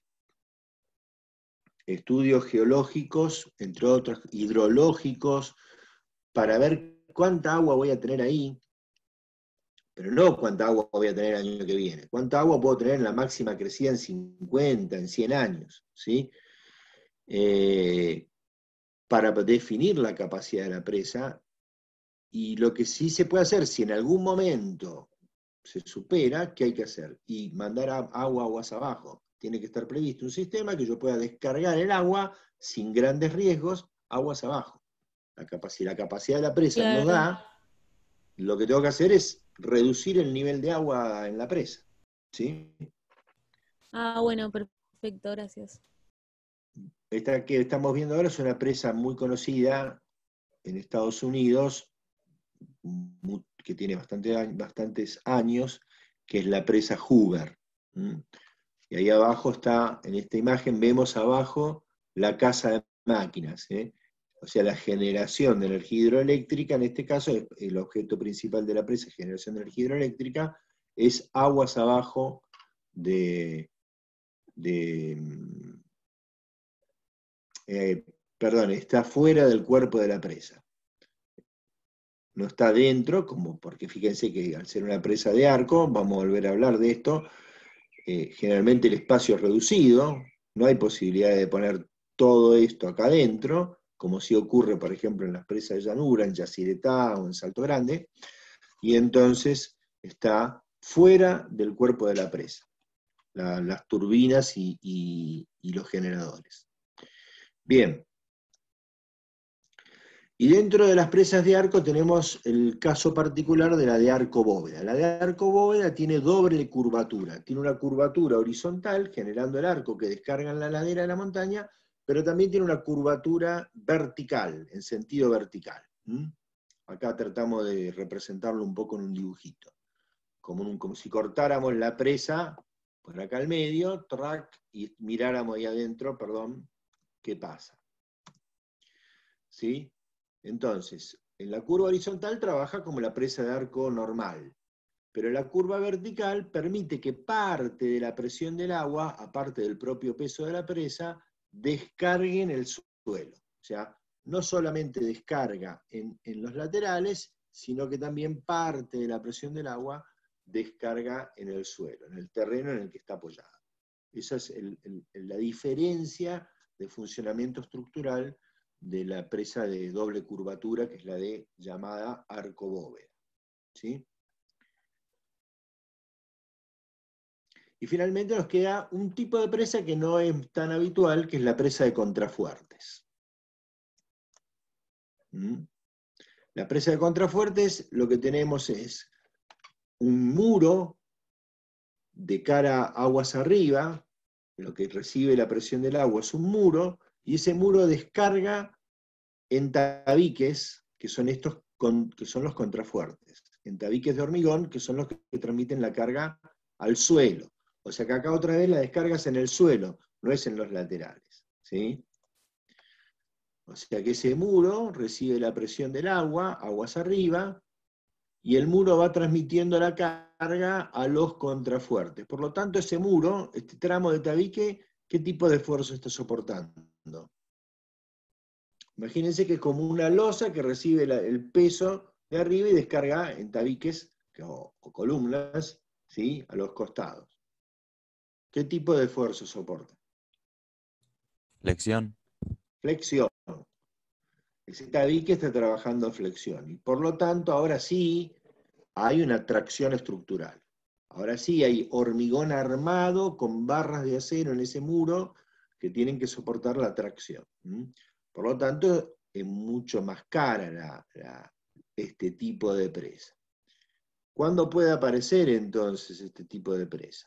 A: estudios geológicos, entre otros hidrológicos, para ver cuánta agua voy a tener ahí, pero no cuánta agua voy a tener el año que viene, cuánta agua puedo tener en la máxima crecida en 50, en 100 años, ¿sí? Para definir la capacidad de la presa, y lo que sí se puede hacer, si en algún momento se supera, ¿qué hay que hacer? Y mandar aguas abajo. Tiene que estar previsto un sistema que yo pueda descargar el agua sin grandes riesgos, aguas abajo. Si la capacidad de la presa no da, lo que tengo que hacer es reducir el nivel de agua en la presa. ¿Sí?
E: Ah, bueno, perfecto, gracias.
A: Esta que estamos viendo ahora es una presa muy conocida en Estados Unidos, que tiene bastantes años, que es la presa Hoover. Y ahí abajo está, en esta imagen vemos abajo la casa de máquinas, o sea, la generación de energía hidroeléctrica, en este caso, el objeto principal de la presa, generación de energía hidroeléctrica, es aguas abajo está fuera del cuerpo de la presa. No está dentro, porque fíjense que al ser una presa de arco, vamos a volver a hablar de esto, generalmente el espacio es reducido, no hay posibilidad de poner todo esto acá adentro, como sí ocurre, por ejemplo, en las presas de llanura, en Yacyretá o en Salto Grande, y entonces está fuera del cuerpo de la presa, las turbinas y los generadores. Bien. Y dentro de las presas de arco tenemos el caso particular de la de arco bóveda. La de arco bóveda tiene doble curvatura. Tiene una curvatura horizontal, generando el arco que descarga en la ladera de la montaña, pero también tiene una curvatura vertical, en sentido vertical. Acá tratamos de representarlo un poco en un dibujito. Como si cortáramos la presa por acá al medio, track, y miráramos ahí adentro, perdón, qué pasa. ¿Sí? Entonces, en la curva horizontal trabaja como la presa de arco normal, pero la curva vertical permite que parte de la presión del agua, aparte del propio peso de la presa, descargue en el suelo. O sea, no solamente descarga en los laterales, sino que también parte de la presión del agua descarga en el suelo, en el terreno en el que está apoyada. Esa es la diferencia de funcionamiento estructural de la presa de doble curvatura, que es la llamada arco bóveda. ¿Sí? Y finalmente nos queda un tipo de presa que no es tan habitual, que es la presa de contrafuertes. La presa de contrafuertes, lo que tenemos es un muro de cara aguas arriba, lo que recibe la presión del agua es un muro, y ese muro descarga en tabiques, que son los contrafuertes, en tabiques de hormigón, que son los que transmiten la carga al suelo. O sea que acá otra vez la descarga es en el suelo, no es en los laterales. ¿Sí? O sea que ese muro recibe la presión del agua, aguas arriba, y el muro va transmitiendo la carga a los contrafuertes. Por lo tanto, ese muro, este tramo de tabique, ¿qué tipo de esfuerzo está soportando? Imagínense que es como una losa que recibe el peso de arriba y descarga en tabiques o columnas, ¿sí?, a los costados. ¿Qué tipo de esfuerzo soporta?
G: Flexión.
A: Flexión. Ese tabique está trabajando flexión. Y por lo tanto, ahora sí hay una tracción estructural. Ahora sí hay hormigón armado con barras de acero en ese muro que tienen que soportar la tracción. Por lo tanto, es mucho más cara este tipo de presa. ¿Cuándo puede aparecer entonces este tipo de presa?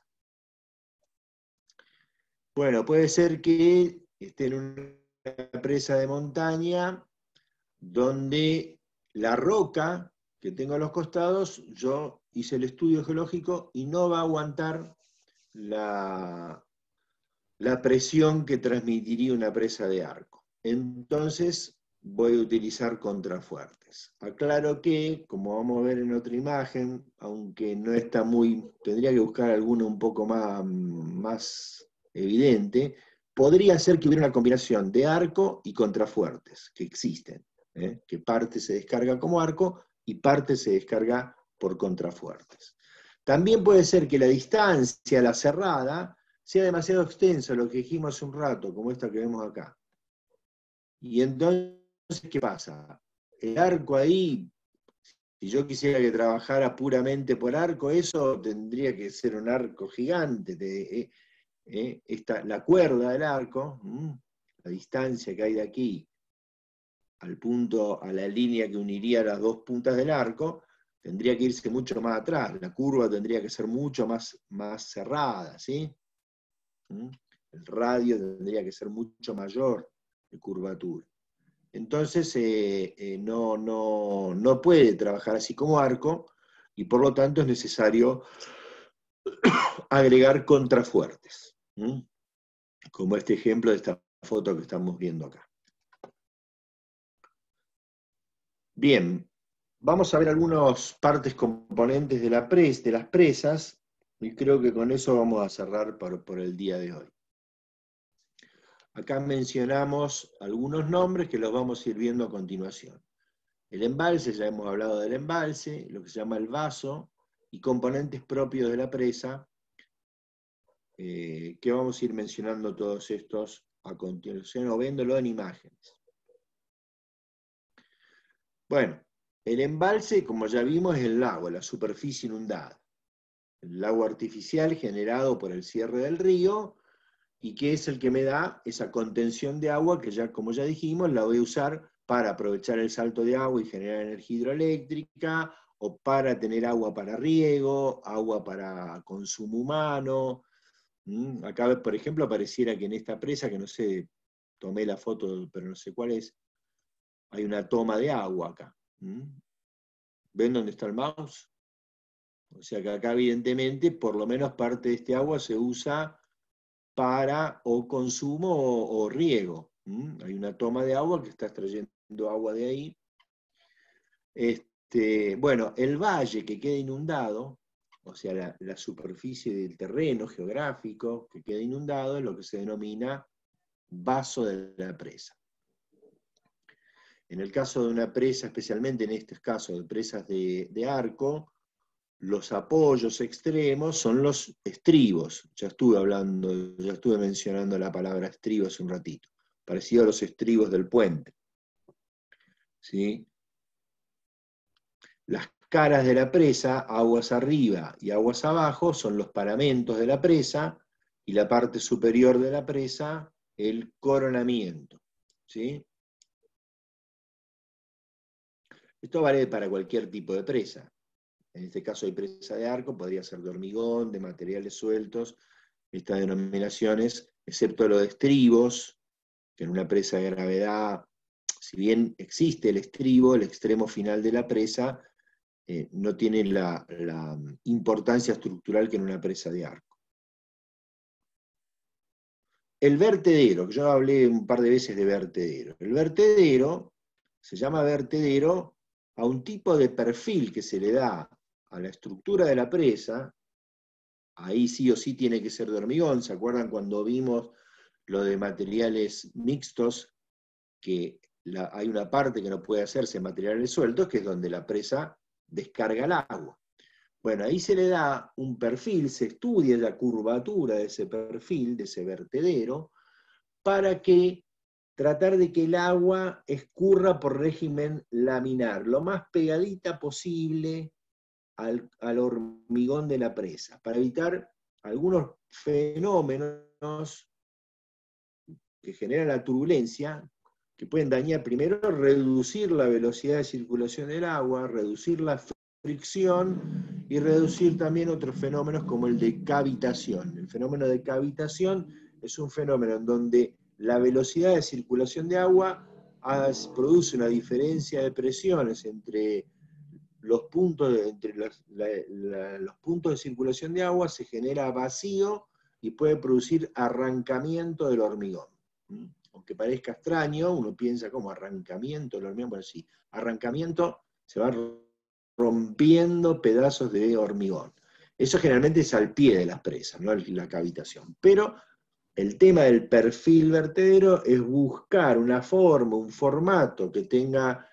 A: Bueno, puede ser que esté en una presa de montaña donde la roca que tengo a los costados, yo hice el estudio geológico y no va a aguantar la presión que transmitiría una presa de arco. Entonces voy a utilizar contrafuertes. Aclaro que, como vamos a ver en otra imagen, aunque no está tendría que buscar alguno un poco más evidente, podría ser que hubiera una combinación de arco y contrafuertes, que existen, que parte se descarga como arco y parte se descarga por contrafuertes. También puede ser que la distancia a la cerrada sea demasiado extensa, lo que dijimos hace un rato, como esta que vemos acá. Y entonces, ¿qué pasa? El arco ahí, si yo quisiera que trabajara puramente por arco, eso tendría que ser un arco gigante. La cuerda del arco, la distancia que hay de aquí al punto, a la línea que uniría las dos puntas del arco, tendría que irse mucho más atrás. La curva tendría que ser mucho más cerrada, ¿sí? El radio tendría que ser mucho mayor de curvatura. Entonces no puede trabajar así como arco, y por lo tanto es necesario agregar contrafuertes, como este ejemplo de esta foto que estamos viendo acá. Bien, vamos a ver algunas partes componentes de las presas, y creo que con eso vamos a cerrar por el día de hoy. Acá mencionamos algunos nombres que los vamos a ir viendo a continuación. El embalse, ya hemos hablado del embalse, lo que se llama el vaso, y componentes propios de la presa, que vamos a ir mencionando todos estos a continuación o viéndolo en imágenes. Bueno, el embalse, como ya vimos, es el lago, la superficie inundada. El lago artificial generado por el cierre del río, y que es el que me da esa contención de agua que ya, como ya dijimos, la voy a usar para aprovechar el salto de agua y generar energía hidroeléctrica, o para tener agua para riego, agua para consumo humano. Acá, por ejemplo, apareciera que en esta presa, que no sé, tomé la foto, pero no sé cuál es, hay una toma de agua acá. ¿Ven dónde está el mouse? O sea que acá evidentemente por lo menos parte de este agua se usa para o consumo o riego. Hay una toma de agua que está extrayendo agua de ahí. Bueno, el valle que queda inundado, o sea, la superficie del terreno geográfico que queda inundado, es lo que se denomina vaso de la presa. En el caso de una presa, especialmente en este caso de presas de arco, los apoyos extremos son los estribos. Ya estuve mencionando la palabra estribo hace un ratito, parecido a los estribos del puente. ¿Sí? Las caras de la presa, aguas arriba y aguas abajo, son los paramentos de la presa, y la parte superior de la presa, el coronamiento. ¿Sí? Esto vale para cualquier tipo de presa. En este caso hay presa de arco, podría ser de hormigón, de materiales sueltos, estas denominaciones, excepto lo de estribos, que en una presa de gravedad, si bien existe el estribo, el extremo final de la presa, no tiene la importancia estructural que en una presa de arco. El vertedero, que yo hablé un par de veces de vertedero. El vertedero se llama vertedero a un tipo de perfil que se le da a la estructura de la presa. Ahí sí o sí tiene que ser de hormigón. ¿Se acuerdan cuando vimos lo de materiales mixtos? Que hay una parte que no puede hacerse en materiales sueltos, que es donde la presa descarga el agua. Bueno, ahí se le da un perfil, se estudia la curvatura de ese perfil, de ese vertedero, para que tratar de que el agua escurra por régimen laminar, lo más pegadita posible al hormigón de la presa, para evitar algunos fenómenos que generan la turbulencia, que pueden dañar, primero, reducir la velocidad de circulación del agua, reducir la fricción y reducir también otros fenómenos como el de cavitación. El fenómeno de cavitación es un fenómeno en donde la velocidad de circulación de agua produce una diferencia de presiones entre los puntos, los puntos de circulación de agua, se genera vacío y puede producir arrancamiento del hormigón. Aunque parezca extraño, uno piensa como arrancamiento del hormigón, pero sí, arrancamiento, se va rompiendo pedazos de hormigón. Eso generalmente es al pie de las presas, no la cavitación. Pero el tema del perfil vertedero es buscar una forma, un formato que tenga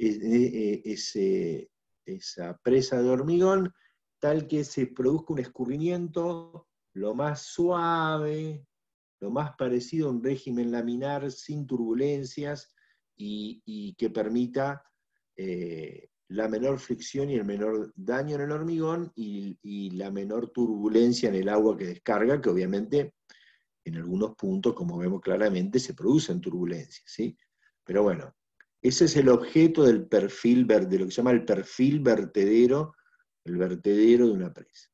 A: esa presa de hormigón, tal que se produzca un escurrimiento lo más suave, lo más parecido a un régimen laminar sin turbulencias, y que permita la menor fricción y el menor daño en el hormigón y la menor turbulencia en el agua que descarga, que obviamente en algunos puntos, como vemos claramente, se producen turbulencias, ¿sí? Pero bueno, ese es el objeto del perfil, de lo que se llama el perfil vertedero, el vertedero de una presa.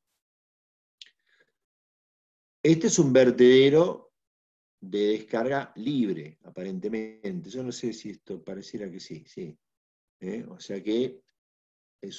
A: Este es un vertedero de descarga libre, aparentemente. Yo no sé si esto pareciera que sí, sí. O sea que es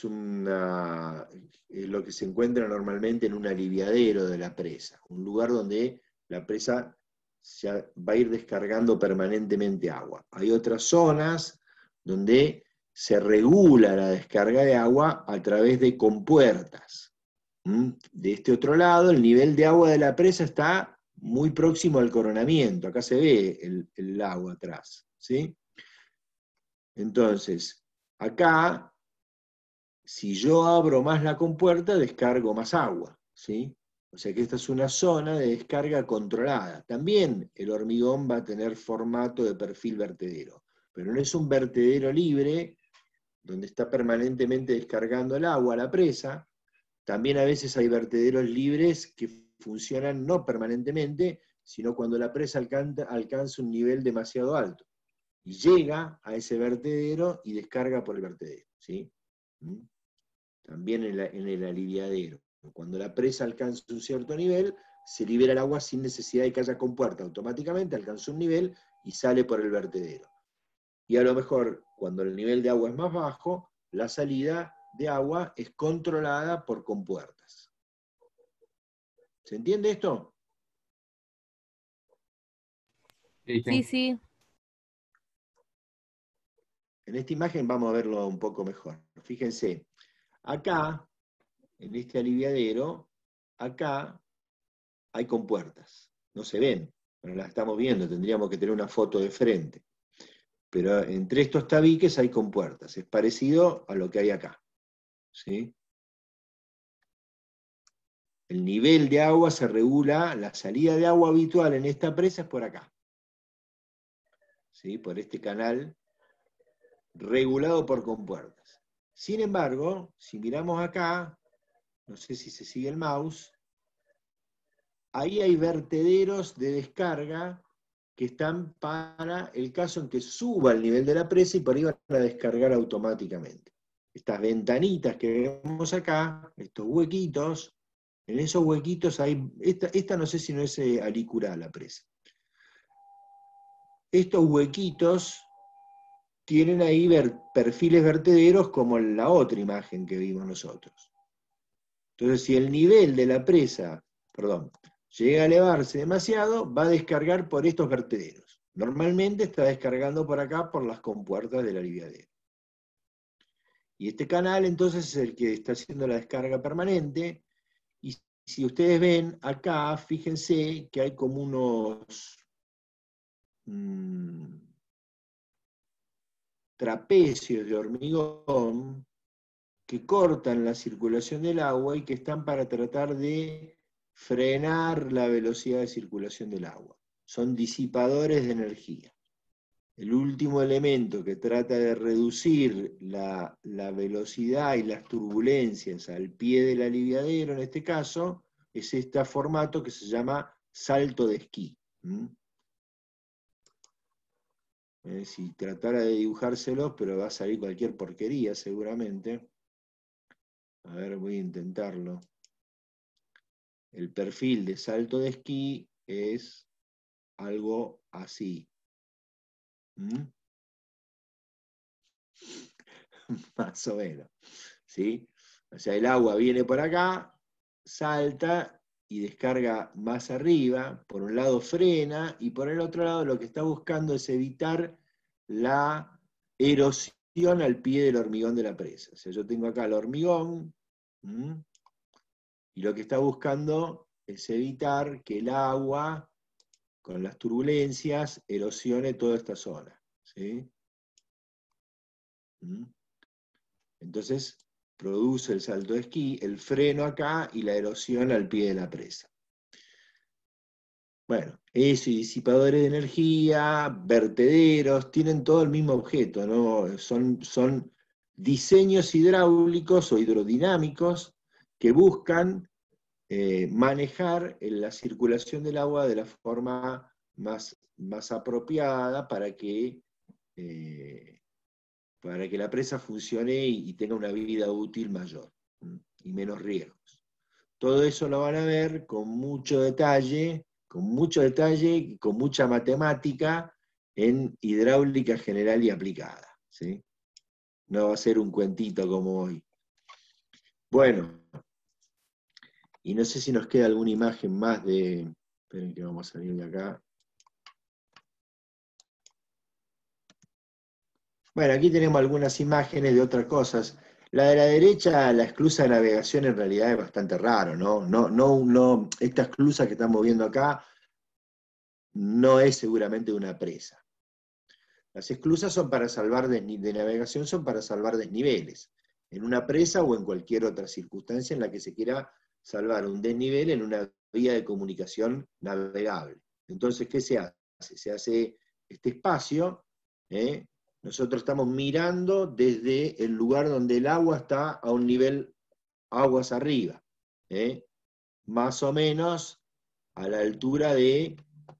A: lo que se encuentra normalmente en un aliviadero de la presa, un lugar donde la presa va a ir descargando permanentemente agua. Hay otras zonas donde se regula la descarga de agua a través de compuertas. De este otro lado, el nivel de agua de la presa está muy próximo al coronamiento. Acá se ve el agua atrás, ¿sí? Entonces, acá, si yo abro más la compuerta, descargo más agua, ¿sí? O sea que esta es una zona de descarga controlada. También el hormigón va a tener formato de perfil vertedero, pero no es un vertedero libre, donde está permanentemente descargando el agua a la presa. También a veces hay vertederos libres que funcionan no permanentemente, sino cuando la presa alcanza un nivel demasiado alto. Y llega a ese vertedero y descarga por el vertedero, ¿sí? También en el aliviadero. Cuando la presa alcanza un cierto nivel, se libera el agua sin necesidad de que haya compuerta. Automáticamente alcanza un nivel y sale por el vertedero. Y a lo mejor, cuando el nivel de agua es más bajo, la salida de agua es controlada por compuertas. ¿Se entiende esto?
E: Sí, sí.
A: En esta imagen vamos a verlo un poco mejor. Fíjense, acá, en este aliviadero, acá hay compuertas. No se ven, pero las estamos viendo, tendríamos que tener una foto de frente. Pero entre estos tabiques hay compuertas. Es parecido a lo que hay acá, ¿sí? El nivel de agua se regula, la salida de agua habitual en esta presa es por acá, ¿sí? Por este canal regulado por compuertas. Sin embargo, si miramos acá, no sé si se sigue el mouse, ahí hay vertederos de descarga que están para el caso en que suba el nivel de la presa y por ahí van a descargar automáticamente. Estas ventanitas que vemos acá, estos huequitos, en esos huequitos hay, esta no sé si no es alicurada la presa. Estos huequitos tienen ahí perfiles vertederos como en la otra imagen que vimos nosotros. Entonces, si el nivel de la presa, llega a elevarse demasiado, va a descargar por estos vertederos. Normalmente está descargando por acá por las compuertas del aliviadero. Y este canal entonces es el que está haciendo la descarga permanente. Y si ustedes ven acá, fíjense que hay como unos trapecios de hormigón que cortan la circulación del agua y que están para tratar de frenar la velocidad de circulación del agua. Son disipadores de energía. El último elemento que trata de reducir la velocidad y las turbulencias al pie del aliviadero, en este caso, es este formato que se llama salto de esquí. Si tratara de dibujárselos, pero va a salir cualquier porquería seguramente. A ver, voy a intentarlo. El perfil de salto de esquí es algo así. Más o menos. ¿Sí? O sea, el agua viene por acá, salta y descarga más arriba. Por un lado frena y por el otro lado lo que está buscando es evitar la erosión al pie del hormigón de la presa. O sea, yo tengo acá el hormigón y lo que está buscando es evitar que el agua, con las turbulencias, erosione toda esta zona. ¿Sí? Entonces, produce el salto de esquí, el freno acá y la erosión al pie de la presa. Bueno, eso y disipadores de energía, vertederos, tienen todo el mismo objeto, ¿no? Son diseños hidráulicos o hidrodinámicos que buscan manejar la circulación del agua de la forma más apropiada para que la presa funcione y tenga una vida útil mayor y menos riesgos. Todo eso lo van a ver con mucho detalle y con mucha matemática en hidráulica general y aplicada. ¿Sí? No va a ser un cuentito como hoy. Bueno, y no sé si nos queda alguna imagen más de... Esperen que vamos a salir de acá. Bueno, aquí tenemos algunas imágenes de otras cosas. La de la derecha, la esclusa de navegación en realidad es bastante raro, ¿no? Esta esclusa que estamos viendo acá no es seguramente una presa. Las esclusas son para salvar de navegación, son para salvar desniveles, en una presa o en cualquier otra circunstancia en la que se quiera salvar un desnivel en una vía de comunicación navegable. Entonces, ¿qué se hace? Se hace este espacio, nosotros estamos mirando desde el lugar donde el agua está a un nivel aguas arriba, más o menos a la altura de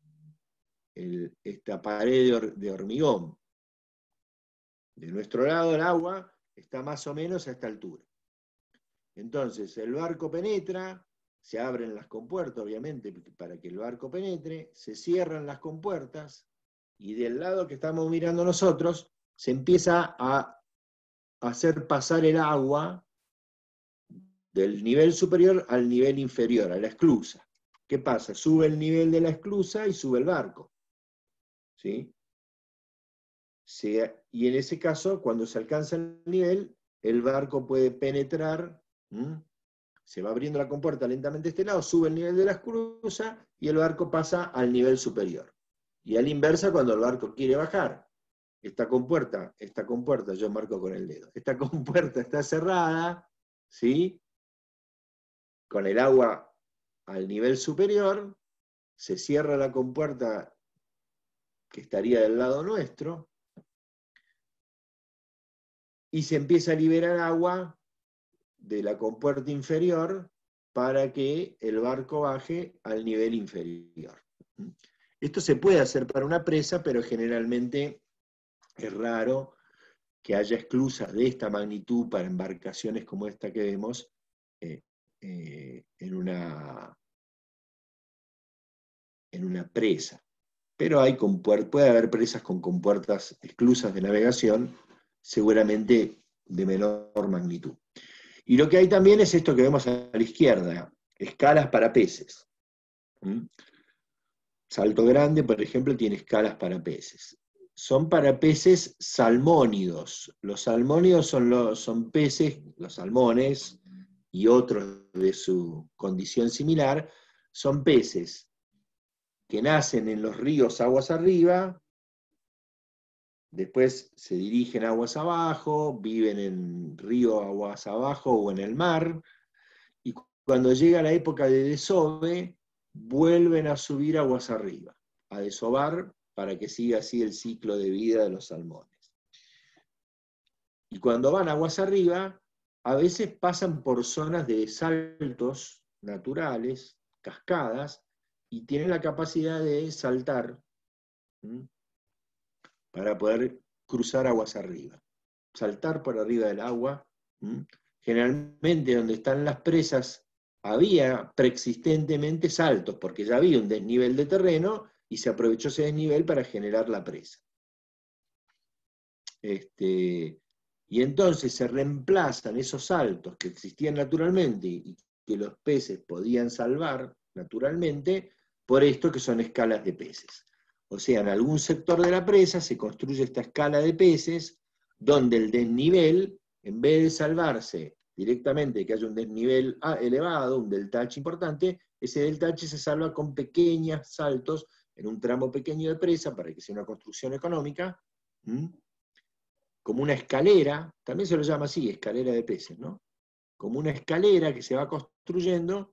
A: esta pared de hormigón. De nuestro lado el agua está más o menos a esta altura. Entonces el barco penetra, se abren las compuertas, obviamente, para que el barco penetre, se cierran las compuertas, y del lado que estamos mirando nosotros, se empieza a hacer pasar el agua del nivel superior al nivel inferior, a la esclusa. ¿Qué pasa? Sube el nivel de la esclusa y sube el barco. ¿Sí? Y en ese caso, cuando se alcanza el nivel, el barco puede penetrar, se va abriendo la compuerta lentamente a este lado, sube el nivel de la esclusa y el barco pasa al nivel superior. Y a la inversa, cuando el barco quiere bajar, esta compuerta, yo marco con el dedo, esta compuerta está cerrada, ¿sí? Con el agua al nivel superior, se cierra la compuerta que estaría del lado nuestro, y se empieza a liberar agua de la compuerta inferior para que el barco baje al nivel inferior. Esto se puede hacer para una presa, pero generalmente es raro que haya esclusas de esta magnitud para embarcaciones como esta que vemos en una presa. Pero puede haber presas con compuertas, esclusas de navegación, seguramente de menor magnitud. Y lo que hay también es esto que vemos a la izquierda, escalas para peces. Salto Grande, por ejemplo, tiene escalas para peces. Son para peces salmónidos. Los salmónidos son peces, los salmones y otros de su condición similar, son peces que nacen en los ríos aguas arriba, después se dirigen aguas abajo, viven en río aguas abajo o en el mar, y cuando llega la época de desove, vuelven a subir aguas arriba, a desovar para que siga así el ciclo de vida de los salmones. Y cuando van aguas arriba, a veces pasan por zonas de saltos naturales, cascadas, y tienen la capacidad de saltar para poder cruzar aguas arriba. Saltar por arriba del agua. Generalmente donde están las presas había preexistentemente saltos, porque ya había un desnivel de terreno y se aprovechó ese desnivel para generar la presa. Y entonces se reemplazan esos saltos que existían naturalmente y que los peces podían salvar naturalmente por esto que son escalas de peces. O sea, en algún sector de la presa se construye esta escala de peces donde el desnivel, en vez de salvarse directamente que haya un desnivel elevado, un deltache importante, ese deltache se salva con pequeños saltos en un tramo pequeño de presa para que sea una construcción económica, como una escalera, también se lo llama así, escalera de peces, ¿no? Como una escalera que se va construyendo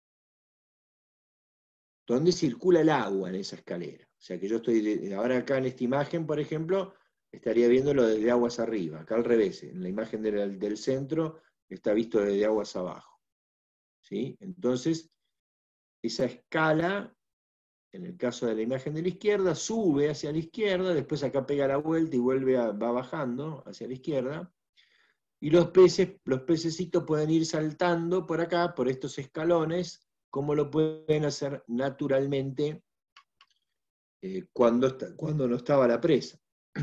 A: donde circula el agua en esa escalera. O sea que yo estoy, ahora acá en esta imagen, por ejemplo, estaría viéndolo desde aguas arriba, acá al revés, en la imagen del centro está visto desde aguas abajo. ¿Sí? Entonces, esa escala, en el caso de la imagen de la izquierda, sube hacia la izquierda, después acá pega la vuelta y va bajando hacia la izquierda, y los pececitos pueden ir saltando por acá, por estos escalones, como lo pueden hacer naturalmente cuando no estaba la presa.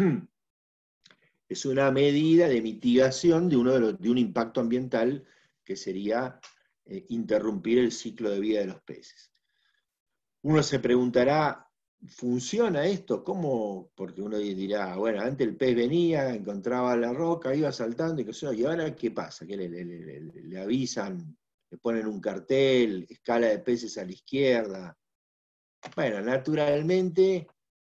A: Es una medida de mitigación de un impacto ambiental que sería interrumpir el ciclo de vida de los peces. Uno se preguntará, ¿funciona esto? ¿Cómo? Porque uno dirá, bueno, antes el pez venía, encontraba la roca, iba saltando, y ahora ¿qué pasa? ¿Qué le avisan? ¿Le ponen un cartel, escala de peces a la izquierda? Bueno, naturalmente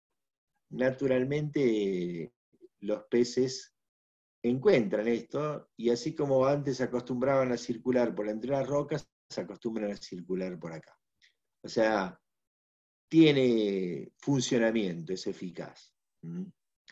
A: los peces encuentran esto, y así como antes se acostumbraban a circular por entre las rocas, se acostumbran a circular por acá. O sea, tiene funcionamiento, es eficaz.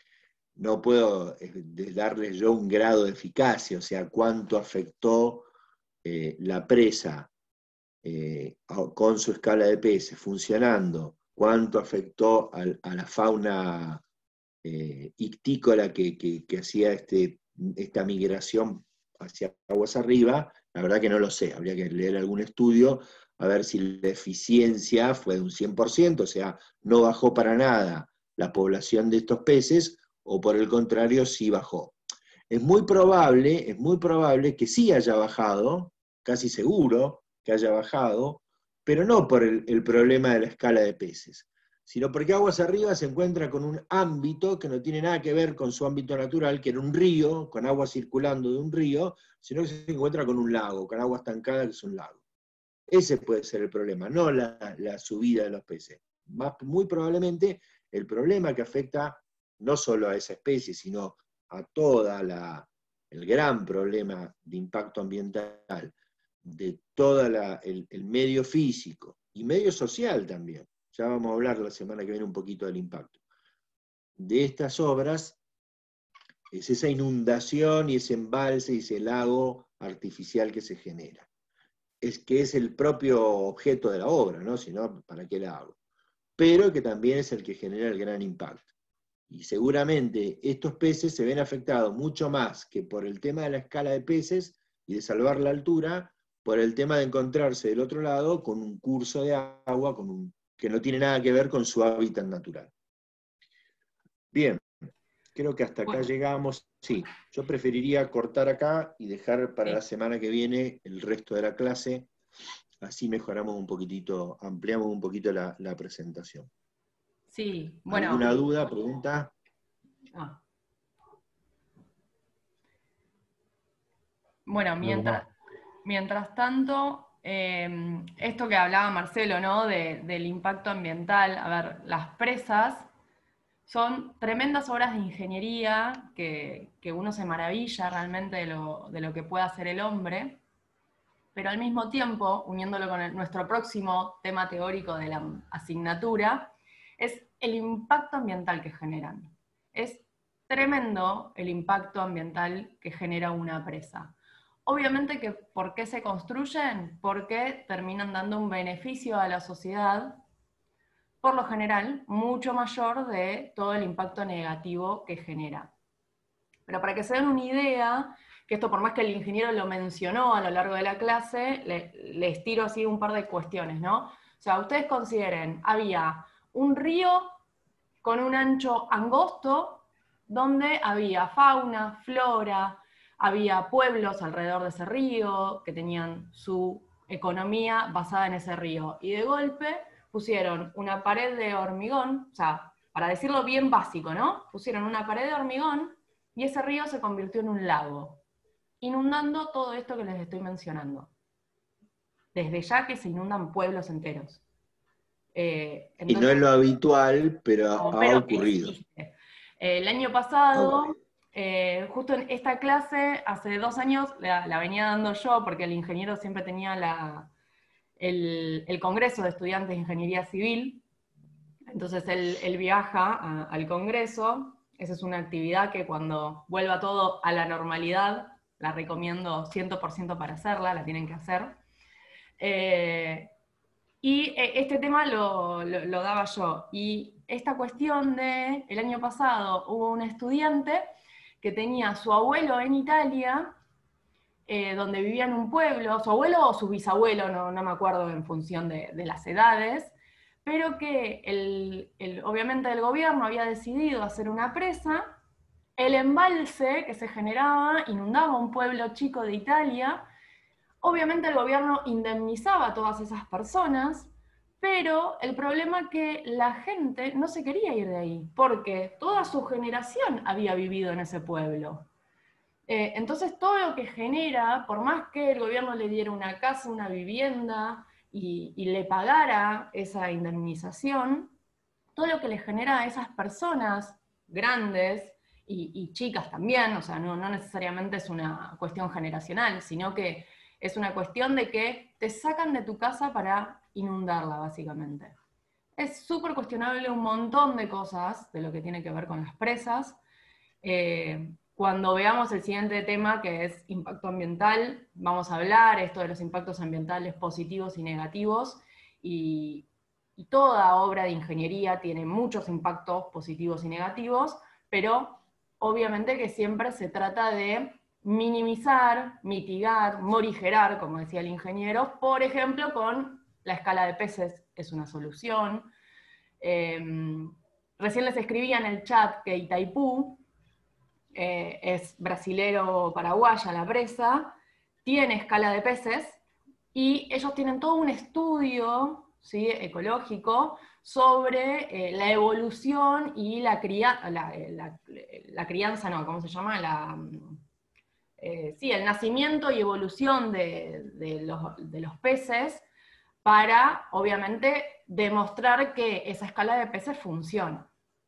A: no puedo darle yo un grado de eficacia, o sea, cuánto afectó la presa con su escala de peces funcionando, cuánto afectó a la fauna ictícola que hacía esta migración hacia aguas arriba, la verdad que no lo sé, habría que leer algún estudio a ver si la eficiencia fue de un 100%, o sea, no bajó para nada la población de estos peces, o por el contrario, sí bajó. Es muy probable que sí haya bajado, casi seguro que haya bajado, pero no por el problema de la escala de peces, sino porque aguas arriba se encuentra con un ámbito que no tiene nada que ver con su ámbito natural, que era un río, con agua circulando de un río, sino que se encuentra con un lago, con agua estancada que es un lago. Ese puede ser el problema, no la subida de los peces. Muy probablemente el problema que afecta no solo a esa especie, sino a el gran problema de impacto ambiental, de todo el medio físico y medio social también. Ya vamos a hablar la semana que viene un poquito del impacto. De estas obras es esa inundación y ese embalse y ese lago artificial que se genera. Que es el propio objeto de la obra, ¿no? Si no, ¿para qué la hago? Pero que también es el que genera el gran impacto. Y seguramente estos peces se ven afectados mucho más que por el tema de la escala de peces y de salvar la altura, por el tema de encontrarse del otro lado con un curso de agua que no tiene nada que ver con su hábitat natural. Bien, creo que hasta acá llegamos. Sí, yo preferiría cortar acá y dejar para la semana que viene el resto de la clase, así mejoramos un poquitito, ampliamos un poquito la presentación.
C: Sí, bueno.
A: ¿Alguna duda, pregunta?
C: Bueno, mientras tanto, esto que hablaba Marcelo, ¿no? Del impacto ambiental, a ver, las presas son tremendas obras de ingeniería que uno se maravilla realmente de lo que puede hacer el hombre, pero al mismo tiempo, uniéndolo con nuestro próximo tema teórico de la asignatura, es el impacto ambiental que generan. Es tremendo el impacto ambiental que genera una presa. Obviamente que ¿por qué se construyen? Porque terminan dando un beneficio a la sociedad, por lo general, mucho mayor de todo el impacto negativo que genera. Pero para que se den una idea, que esto por más que el ingeniero lo mencionó a lo largo de la clase, les tiro así un par de cuestiones, ¿no? O sea, ustedes consideren, había un río con un ancho angosto, donde había fauna, flora, había pueblos alrededor de ese río, que tenían su economía basada en ese río. Y de golpe pusieron una pared de hormigón, o sea, para decirlo bien básico, ¿no? Pusieron una pared de hormigón y ese río se convirtió en un lago, inundando todo esto que les estoy mencionando. Desde ya que se inundan pueblos enteros.
A: Entonces, y no es lo habitual, pero ha ocurrido.
C: El año pasado, justo en esta clase, hace 2 años, la venía dando yo, porque el ingeniero siempre tenía el Congreso de Estudiantes de Ingeniería Civil, entonces él viaja al Congreso. Esa es una actividad que cuando vuelva todo a la normalidad, la recomiendo 100% para hacerla, la tienen que hacer. Y este tema lo daba yo. Y esta cuestión el año pasado hubo un estudiante que tenía a su abuelo en Italia, donde vivía en un pueblo, su abuelo o su bisabuelo, no me acuerdo en función de las edades, pero que obviamente el gobierno había decidido hacer una presa, el embalse que se generaba inundaba un pueblo chico de Italia. Obviamente el gobierno indemnizaba a todas esas personas, pero el problema es que la gente no se quería ir de ahí, porque toda su generación había vivido en ese pueblo. Entonces todo lo que genera, por más que el gobierno le diera una casa, una vivienda y le pagara esa indemnización, todo lo que le genera a esas personas grandes y chicas también, o sea, no necesariamente es una cuestión generacional, sino que es una cuestión de que te sacan de tu casa para inundarla, básicamente. Es súper cuestionable un montón de cosas de lo que tiene que ver con las presas, Cuando veamos el siguiente tema, que es impacto ambiental, vamos a hablar esto de los impactos ambientales positivos y negativos, y toda obra de ingeniería tiene muchos impactos positivos y negativos, pero obviamente que siempre se trata de minimizar, mitigar, morigerar, como decía el ingeniero, por ejemplo, con la escala de peces es una solución. Recién les escribía en el chat que Itaipú, es brasilero paraguaya la presa, tiene escala de peces, y ellos tienen todo un estudio, ¿sí?, ecológico sobre la evolución y la crianza, no, ¿cómo se llama? Sí, el nacimiento y evolución de los peces, para, obviamente, demostrar que esa escala de peces funciona.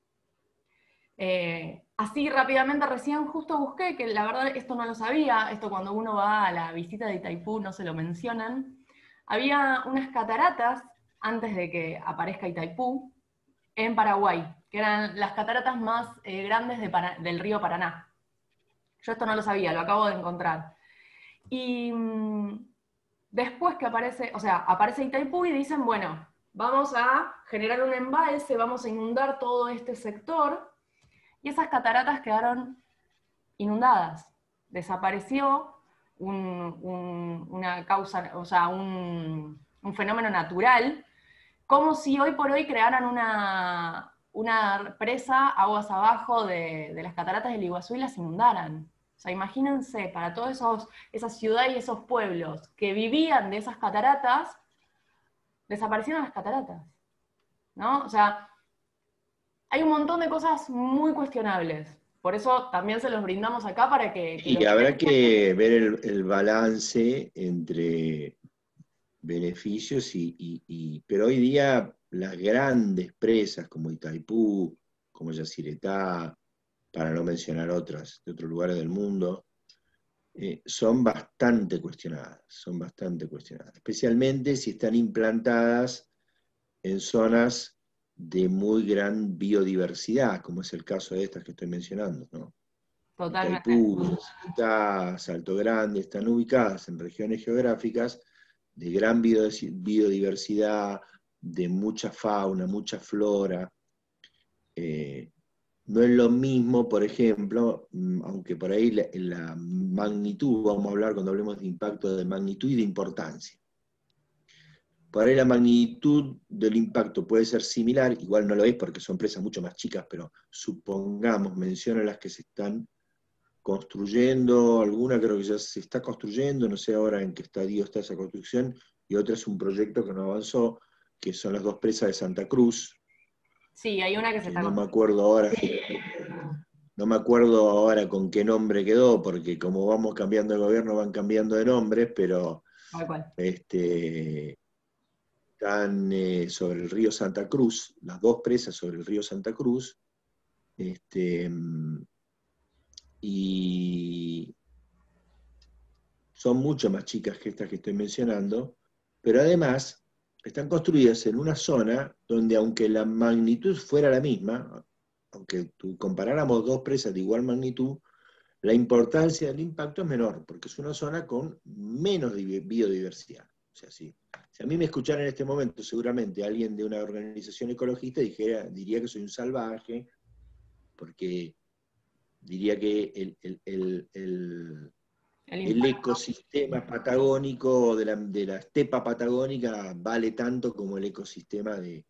C: Así rápidamente, recién justo busqué, que la verdad esto no lo sabía, esto cuando uno va a la visita de Itaipú no se lo mencionan. Había unas cataratas, antes de que aparezca Itaipú, en Paraguay, que eran las cataratas más grandes del río Paraná. Yo esto no lo sabía, lo acabo de encontrar. Y después que aparece, o sea, aparece Itaipú y dicen, bueno, vamos a generar un embalse, vamos a inundar todo este sector, y esas cataratas quedaron inundadas. Desapareció una causa, o sea, un fenómeno natural, como si hoy por hoy crearan una presa aguas abajo de las cataratas del Iguazú y las inundaran. O sea, imagínense, para todos esas ciudades y esos pueblos que vivían de esas cataratas, desaparecieron las cataratas, ¿no? O sea, hay un montón de cosas muy cuestionables. Por eso también se los brindamos acá para que
A: Y habrá que ver el balance entre beneficios pero hoy día las grandes presas como Itaipú, como Yacyretá, para no mencionar otras de otros lugares del mundo, son bastante cuestionadas, especialmente si están implantadas en zonas de muy gran biodiversidad, como es el caso de estas que estoy mencionando, ¿no?
C: Totalmente.
A: Itaipú, Salto Grande, están ubicadas en regiones geográficas de gran biodiversidad, de mucha fauna, mucha flora. No es lo mismo, por ejemplo, aunque por ahí la magnitud, vamos a hablar cuando hablemos de impacto de magnitud y de importancia. Por ahí la magnitud del impacto puede ser similar, igual no lo es porque son presas mucho más chicas, pero supongamos, menciono las que se están construyendo, alguna creo que ya se está construyendo, no sé ahora en qué estadio está esa construcción, y otra es un proyecto que no avanzó, que son las dos presas de Santa Cruz.
C: Sí, hay una que se está
A: no me acuerdo ahora. No me acuerdo ahora con qué nombre quedó, porque como vamos cambiando de gobierno van cambiando de nombres, pero están sobre el río Santa Cruz, las dos presas sobre el río Santa Cruz, y son mucho más chicas que estas que estoy mencionando, pero además están construidas en una zona donde, aunque la magnitud fuera la misma, aunque comparáramos dos presas de igual magnitud, la importancia del impacto es menor, porque es una zona con menos biodiversidad. O sea, si a mí me escuchara en este momento, seguramente alguien de una organización ecologista diría que soy un salvaje, porque diría que el ecosistema patagónico de la estepa patagónica vale tanto como el ecosistema de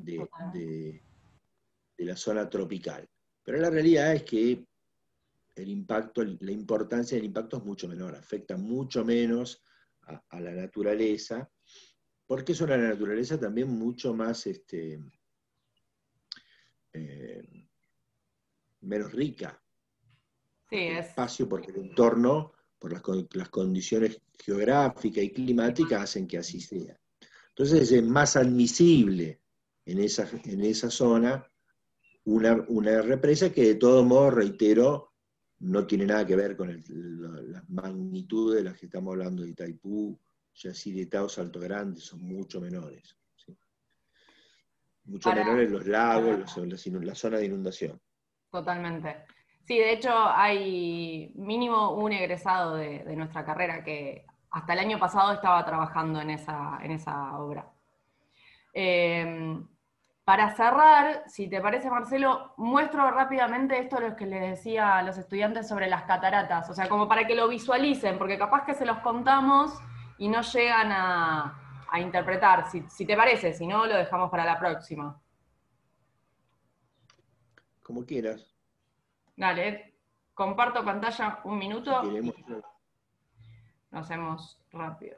A: la zona tropical. Pero la realidad es que la importancia del impacto es mucho menor, afecta mucho menos a la naturaleza, porque es una naturaleza también mucho más menos rica.
C: Sí,
A: espacio, porque el entorno, por las condiciones geográficas y climáticas, hacen que así sea. Entonces es más admisible en esa zona una represa que, de todos modos, reitero, no tiene nada que ver con la magnitud de las que estamos hablando de Itaipú, Yacyretá o Salto Grande, son mucho menores. ¿sí? Mucho menores los lagos, la zona de inundación.
C: Totalmente. Sí, de hecho hay mínimo un egresado de nuestra carrera que hasta el año pasado estaba trabajando en esa obra. Para cerrar, si te parece, Marcelo, muestro rápidamente esto lo que les decía a los estudiantes sobre las cataratas, o sea, como para que lo visualicen, porque capaz que se los contamos y no llegan a interpretar, si te parece, si no, lo dejamos para la próxima.
A: Como quieras.
C: Dale, comparto pantalla un minuto
A: Si
C: y
A: queremos.
C: lo hacemos rápido.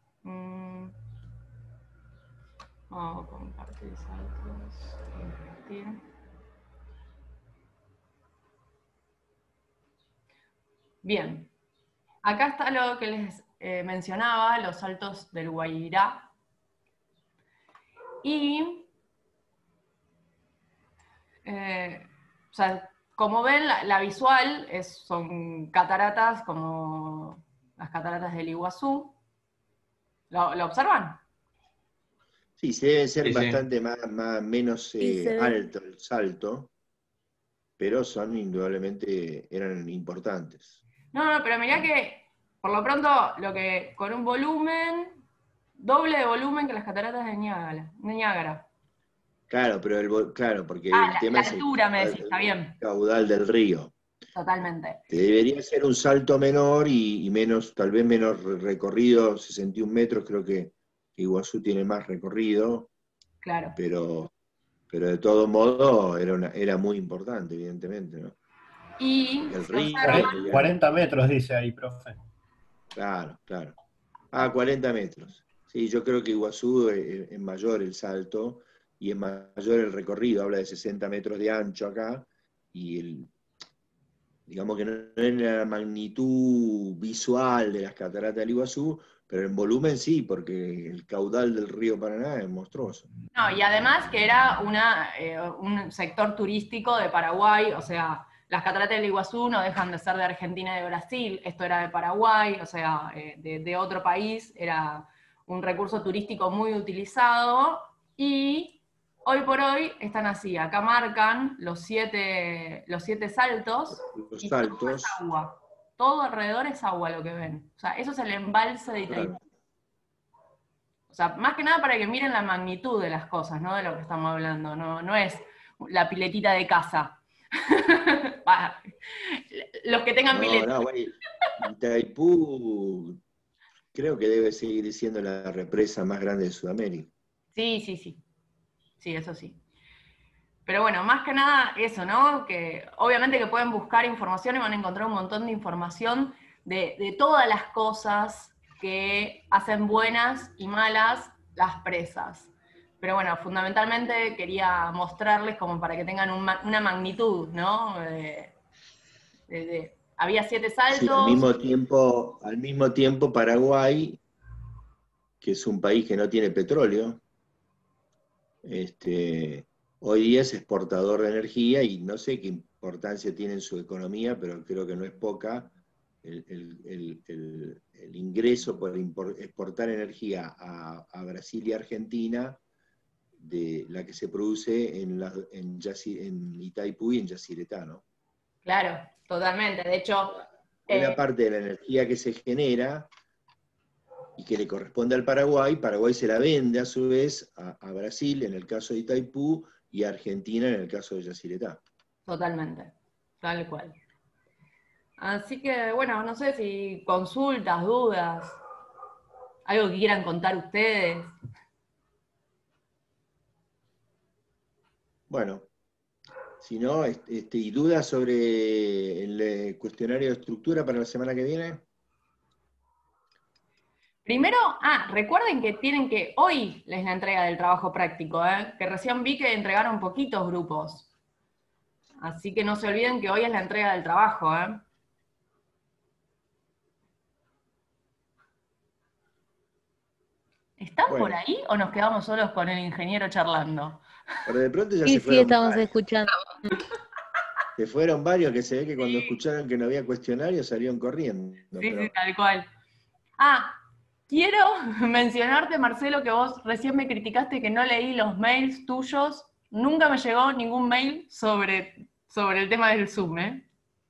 C: Vamos a compartir saltos, compartir. Bien, acá está lo que les mencionaba, los saltos del Guairá. Y, o sea, como ven, la visual son cataratas como las cataratas del Iguazú. ¿Lo observan?
A: Sí, se debe ser
D: Sí, sí.
A: bastante menos
E: Sí, se ve.
A: alto el salto, pero son indudablemente, eran importantes.
C: No, pero mirá que, por lo pronto, con un volumen, doble de volumen que las cataratas de Niágara.
A: Claro, claro, porque el tema
C: La
A: es
C: altura, me decís, está bien.
A: caudal del río.
C: Totalmente.
A: Que debería ser un salto menor y menos, tal vez menos recorrido, 61 metros, creo que Iguazú tiene más recorrido,
C: Claro.
A: pero de todo modo era muy importante, evidentemente, ¿no?
C: Y
A: El
C: se
A: río.
C: observa,
G: 40 metros dice ahí, profe.
A: Claro, claro. 40 metros. Sí, yo creo que Iguazú es mayor el salto y es mayor el recorrido, habla de 60 metros de ancho acá, y digamos que no es la magnitud visual de las cataratas del Iguazú, pero en volumen sí, porque el caudal del río Paraná es monstruoso.
C: no, y además que era un sector turístico de Paraguay, o sea, las cataratas del Iguazú no dejan de ser de Argentina y de Brasil, esto era de Paraguay, o sea, de otro país, era un recurso turístico muy utilizado, y hoy por hoy están así, acá marcan los siete saltos,
A: Los
C: y todo es
A: saltos,
C: agua, todo alrededor es agua lo que ven, o sea, eso es el embalse de Itaipú.
A: claro.
C: O sea, más que nada para que miren la magnitud de las cosas, ¿no? De lo que estamos hablando. No es la piletita de casa. Los que tengan pileta.
A: No, güey. Itaipú creo que debe seguir siendo la represa más grande de Sudamérica.
C: Sí. Sí, eso sí. Pero bueno, más que nada eso, ¿no? Que obviamente que pueden buscar información y van a encontrar un montón de información de todas las cosas que hacen buenas y malas las presas. Pero bueno, fundamentalmente quería mostrarles como para que tengan una magnitud, ¿no? Había 7 saltos.
A: Sí, al mismo tiempo Paraguay, que es un país que no tiene petróleo, hoy día es exportador de energía y no sé qué importancia tiene en su economía, pero creo que no es poca el ingreso por exportar energía a Brasil y Argentina de la que se produce en Itaipú y en Yacyretá, ¿no?
C: Claro, totalmente. De hecho,
A: Buena parte de la energía que se genera y que le corresponde al Paraguay, Paraguay se la vende a su vez a Brasil en el caso de Itaipú y a Argentina en el caso de Yacyretá.
C: totalmente, tal cual. Así que, bueno, no sé si consultas, dudas, algo que quieran contar ustedes.
A: Bueno, si no, ¿y dudas sobre el cuestionario de estructura para la semana que viene?
C: Primero, recuerden que hoy es la entrega del trabajo práctico, que recién vi que entregaron poquitos grupos. Así que no se olviden que hoy es la entrega del trabajo, ¿Están por ahí o nos quedamos solos con el ingeniero charlando?
A: Pero de pronto ya
E: Sí,
A: se fueron
E: estamos
A: varios.
E: escuchando.
A: Se fueron varios que se ve que cuando escucharon que no había cuestionario salieron corriendo.
C: Sí,
A: pero...
C: sí, tal cual. Quiero mencionarte, Marcelo, que vos recién me criticaste que no leí los mails tuyos. Nunca me llegó ningún mail sobre el tema del Zoom,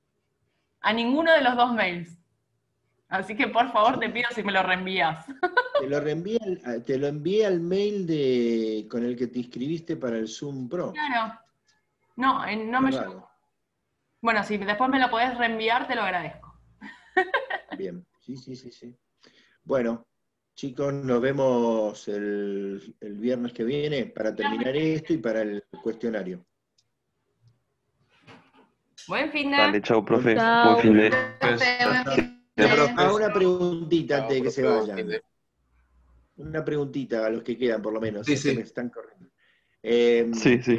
C: a ninguno de los dos mails. Así que por favor te pido si me lo reenvías.
A: Te lo envié al mail con el que te inscribiste para el Zoom Pro.
C: Claro. No, no me llegó. Bueno, si después me lo podés reenviar, te lo agradezco.
A: Bien, sí. Bueno, chicos, nos vemos el viernes que viene para terminar esto y para el cuestionario.
C: Buen fin de.
H: Dale, chau, profe.
E: Chau.
H: Buen fin de.
A: Una preguntita antes de que se vayan. Una preguntita a los que quedan, por lo menos.
I: Sí, sí.
A: Me están corriendo.
H: Sí.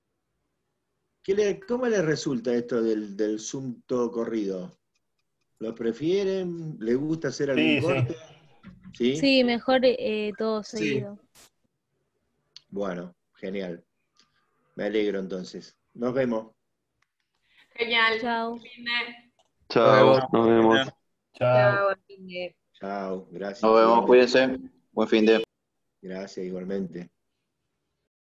A: ¿Cómo les resulta esto del Zoom todo corrido? ¿Lo prefieren? ¿Les gusta hacer algún corte? ¿Sí?
E: Sí, mejor todo seguido.
A: Bueno, genial. Me alegro entonces. Nos vemos.
C: Genial.
E: Chao.
H: Chao, nos vemos.
G: Chao.
A: Chao, gracias.
I: Nos vemos, cuídense. Buen fin de.
A: Gracias, igualmente.